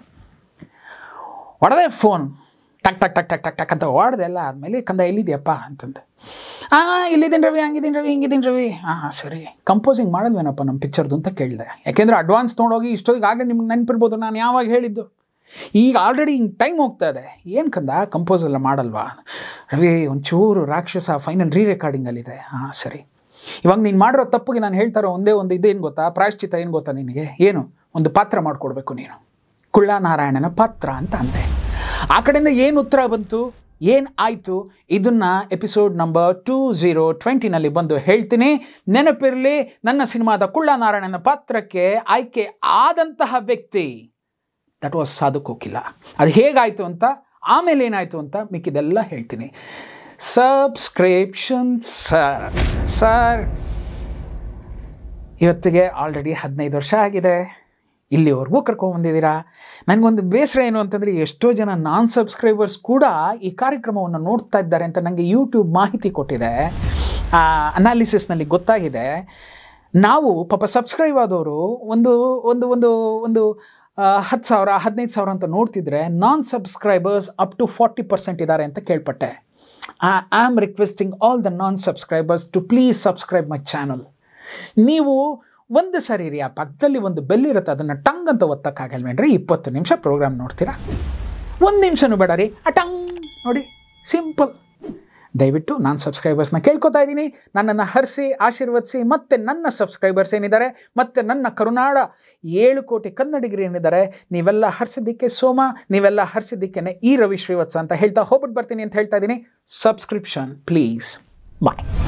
ಹೊಡೆದೆ ಫೋನ್, ಟಕ್ ಟಕ್ ಟಕ್ ಟಕ್ ಟಕ್ ಟಕ್ ಅಂತ ಹೊಡೆದೆ. ಎಲ್ಲ ಆದಮೇಲೆ, ಕಂದ ಎಲ್ಲಿದೆಯಪ್ಪ ಅಂತಂದೆ. ಇಲ್ಲಿದ್ದೀನಿ ರವಿ, ಹಿಂಗಿದ್ದೀನಿ ರವಿ. ಸರಿ, ಕಂಪೋಸಿಂಗ್ ಮಾಡಿದ್ವೇನಪ್ಪ ನಮ್ಮ ಪಿಕ್ಚರ್ದು ಅಂತ ಕೇಳಿದೆ. ಯಾಕೆಂದರೆ ಅಡ್ವಾನ್ಸ್ ತೊಗೊಂಡೋಗಿ ಇಷ್ಟೊತ್ತಿಗೆ ಆಗಲೇ ನಿಮ್ಗೆ ನೆನಪಿರ್ಬೋದು ನಾನು ಯಾವಾಗ ಹೇಳಿದ್ದು. ಈಗ ಆಲ್ರೆಡಿ ಹಿಂಗೆ ಟೈಮ್ ಹೋಗ್ತಾ ಇದೆ. ಏನು ಕಂದ ಕಂಪೋಸ್ ಎಲ್ಲ ಮಾಡಲ್ವಾ ರವಿ? ಒಂಚೂರು ರಾಕ್ಷಸ ಫೈನಲ್ ರೆಕಾರ್ಡಿಂಗಲ್ಲಿದೆ. ಸರಿ, ಇವಾಗ ನೀನು ಮಾಡಿರೋ ತಪ್ಪಿಗೆ ನಾನು ಹೇಳ್ತಾರೋ ಒಂದೇ ಒಂದು ಇದೇನು ಗೊತ್ತಾ, ಪ್ರಾಯಶ್ಚಿತ್ತ ಏನು ಗೊತ್ತಾ ನಿನಗೆ? ಏನು, ಒಂದು ಪಾತ್ರ ಮಾಡಿಕೊಡ್ಬೇಕು ನೀನು, ಕುಳ್ಳ ನಾರಾಯಣನ ಪಾತ್ರ ಅಂತ ಅಂದೆ. ಆ ಕಡೆಯಿಂದ ಏನು ಉತ್ತರ ಬಂತು, ಏನು ಆಯಿತು, ಇದನ್ನು ಎಪಿಸೋಡ್ ನಂಬರ್ 2020 ಬಂದು ಹೇಳ್ತೀನಿ. ನೆನಪಿರಲಿ, ನನ್ನ ಸಿನಿಮಾದ ಕುಳ್ಳ ನಾರಾಯಣನ ಪಾತ್ರಕ್ಕೆ ಆಯ್ಕೆ ಆದಂತಹ ವ್ಯಕ್ತಿ ದಟ್ ವಾಸ್ ಸಾಧು ಕೋಕಿಲ. ಅದು ಹೇಗಾಯಿತು ಅಂತ, ಆಮೇಲೆ ಏನಾಯಿತು ಅಂತ ಮಿಕ್ಕಿದೆಲ್ಲ ಹೇಳ್ತೀನಿ. ಸಬ್ಸ್ಕ್ರಿಪ್ಷನ್ ಸರ್ ಇವತ್ತಿಗೆ ಆಲ್ರೆಡಿ 15 ವರ್ಷ ಆಗಿದೆ. ಇಲ್ಲಿವರೆಗೂ ಕರ್ಕೊಂಡ್ಬಂದಿದ್ದೀರಾ. ನನಗೊಂದು ಬೇಸರ ಏನು ಅಂತಂದರೆ, ಎಷ್ಟೋ ಜನ ನಾನ್ ಸಬ್ಸ್ಕ್ರೈಬರ್ಸ್ ಕೂಡ ಈ ಕಾರ್ಯಕ್ರಮವನ್ನು ನೋಡ್ತಾ ಇದ್ದಾರೆ ಅಂತ ನನಗೆ ಯೂಟ್ಯೂಬ್ ಮಾಹಿತಿ ಕೊಟ್ಟಿದೆ. ಅನಾಲಿಸಿಸ್ನಲ್ಲಿ ಗೊತ್ತಾಗಿದೆ. ನಾವು ಪಾಪ ಸಬ್ಸ್ಕ್ರೈಬ್ ಆದವರು ಒಂದು ಒಂದು ಒಂದು ಒಂದು 10,000 15,000 ಅಂತ ನೋಡ್ತಿದ್ರೆ, ನಾನ್ ಸಬ್ಸ್ಕ್ರೈಬರ್ಸ್ ಅಪ್ ಟು 40% ಇದ್ದಾರೆ ಅಂತ ಕೇಳ್ಪಟ್ಟೆ. I am requesting all the non subscribers to please subscribe my channel. ನೀವು ಒಂದು ಸರಿ ರೀ, ಆ ಪಕ್ಕದಲ್ಲಿ ಒಂದು ಬೆಲ್ ಇರುತ್ತೆ, ಅದನ್ನು ಟಂಗ್ ಅಂತ ಒತ್ತಕ್ಕಾಗಲ್ವೇನ್ರಿ? 20 ನಿಮಿಷ ಪ್ರೋಗ್ರಾಮ್ ನೋಡ್ತೀರಾ, 1 ನಿಮಿಷನೂ ಬೇಡ ರೀ, ಆ ಟಂಗ್ ನೋಡಿ, ಸಿಂಪಲ್. ದಯವಿಟ್ಟು ನಾನು ಸಬ್ಸ್ಕ್ರೈಬರ್ಸ್ನ ಕೇಳ್ಕೊತಾ ಇದ್ದೀನಿ, ನನ್ನನ್ನು ಹರಿಸಿ ಆಶೀರ್ವದಿಸಿ. ಮತ್ತು ನನ್ನ ಸಬ್ಸ್ಕ್ರೈಬರ್ಸ್ ಏನಿದ್ದಾರೆ, ಮತ್ತು ನನ್ನ ಕರುನಾಡ 7 ಕೋಟಿ ಕನ್ನಡಿಗರು ಏನಿದ್ದಾರೆ, ನೀವೆಲ್ಲ ಹರಿಸಿದ್ದಕ್ಕೆ ಸೋಮ, ನೀವೆಲ್ಲ ಹರಿಸಿದ್ದಕ್ಕೇ ಈ ರವಿ ಶ್ರೀವತ್ಸ ಅಂತ ಹೇಳ್ತಾ ಹೋಗ್ಬಿಟ್ಟು ಬರ್ತೀನಿ ಅಂತ ಹೇಳ್ತಾ ಇದ್ದೀನಿ. Subscription please. ಬಾಯ್.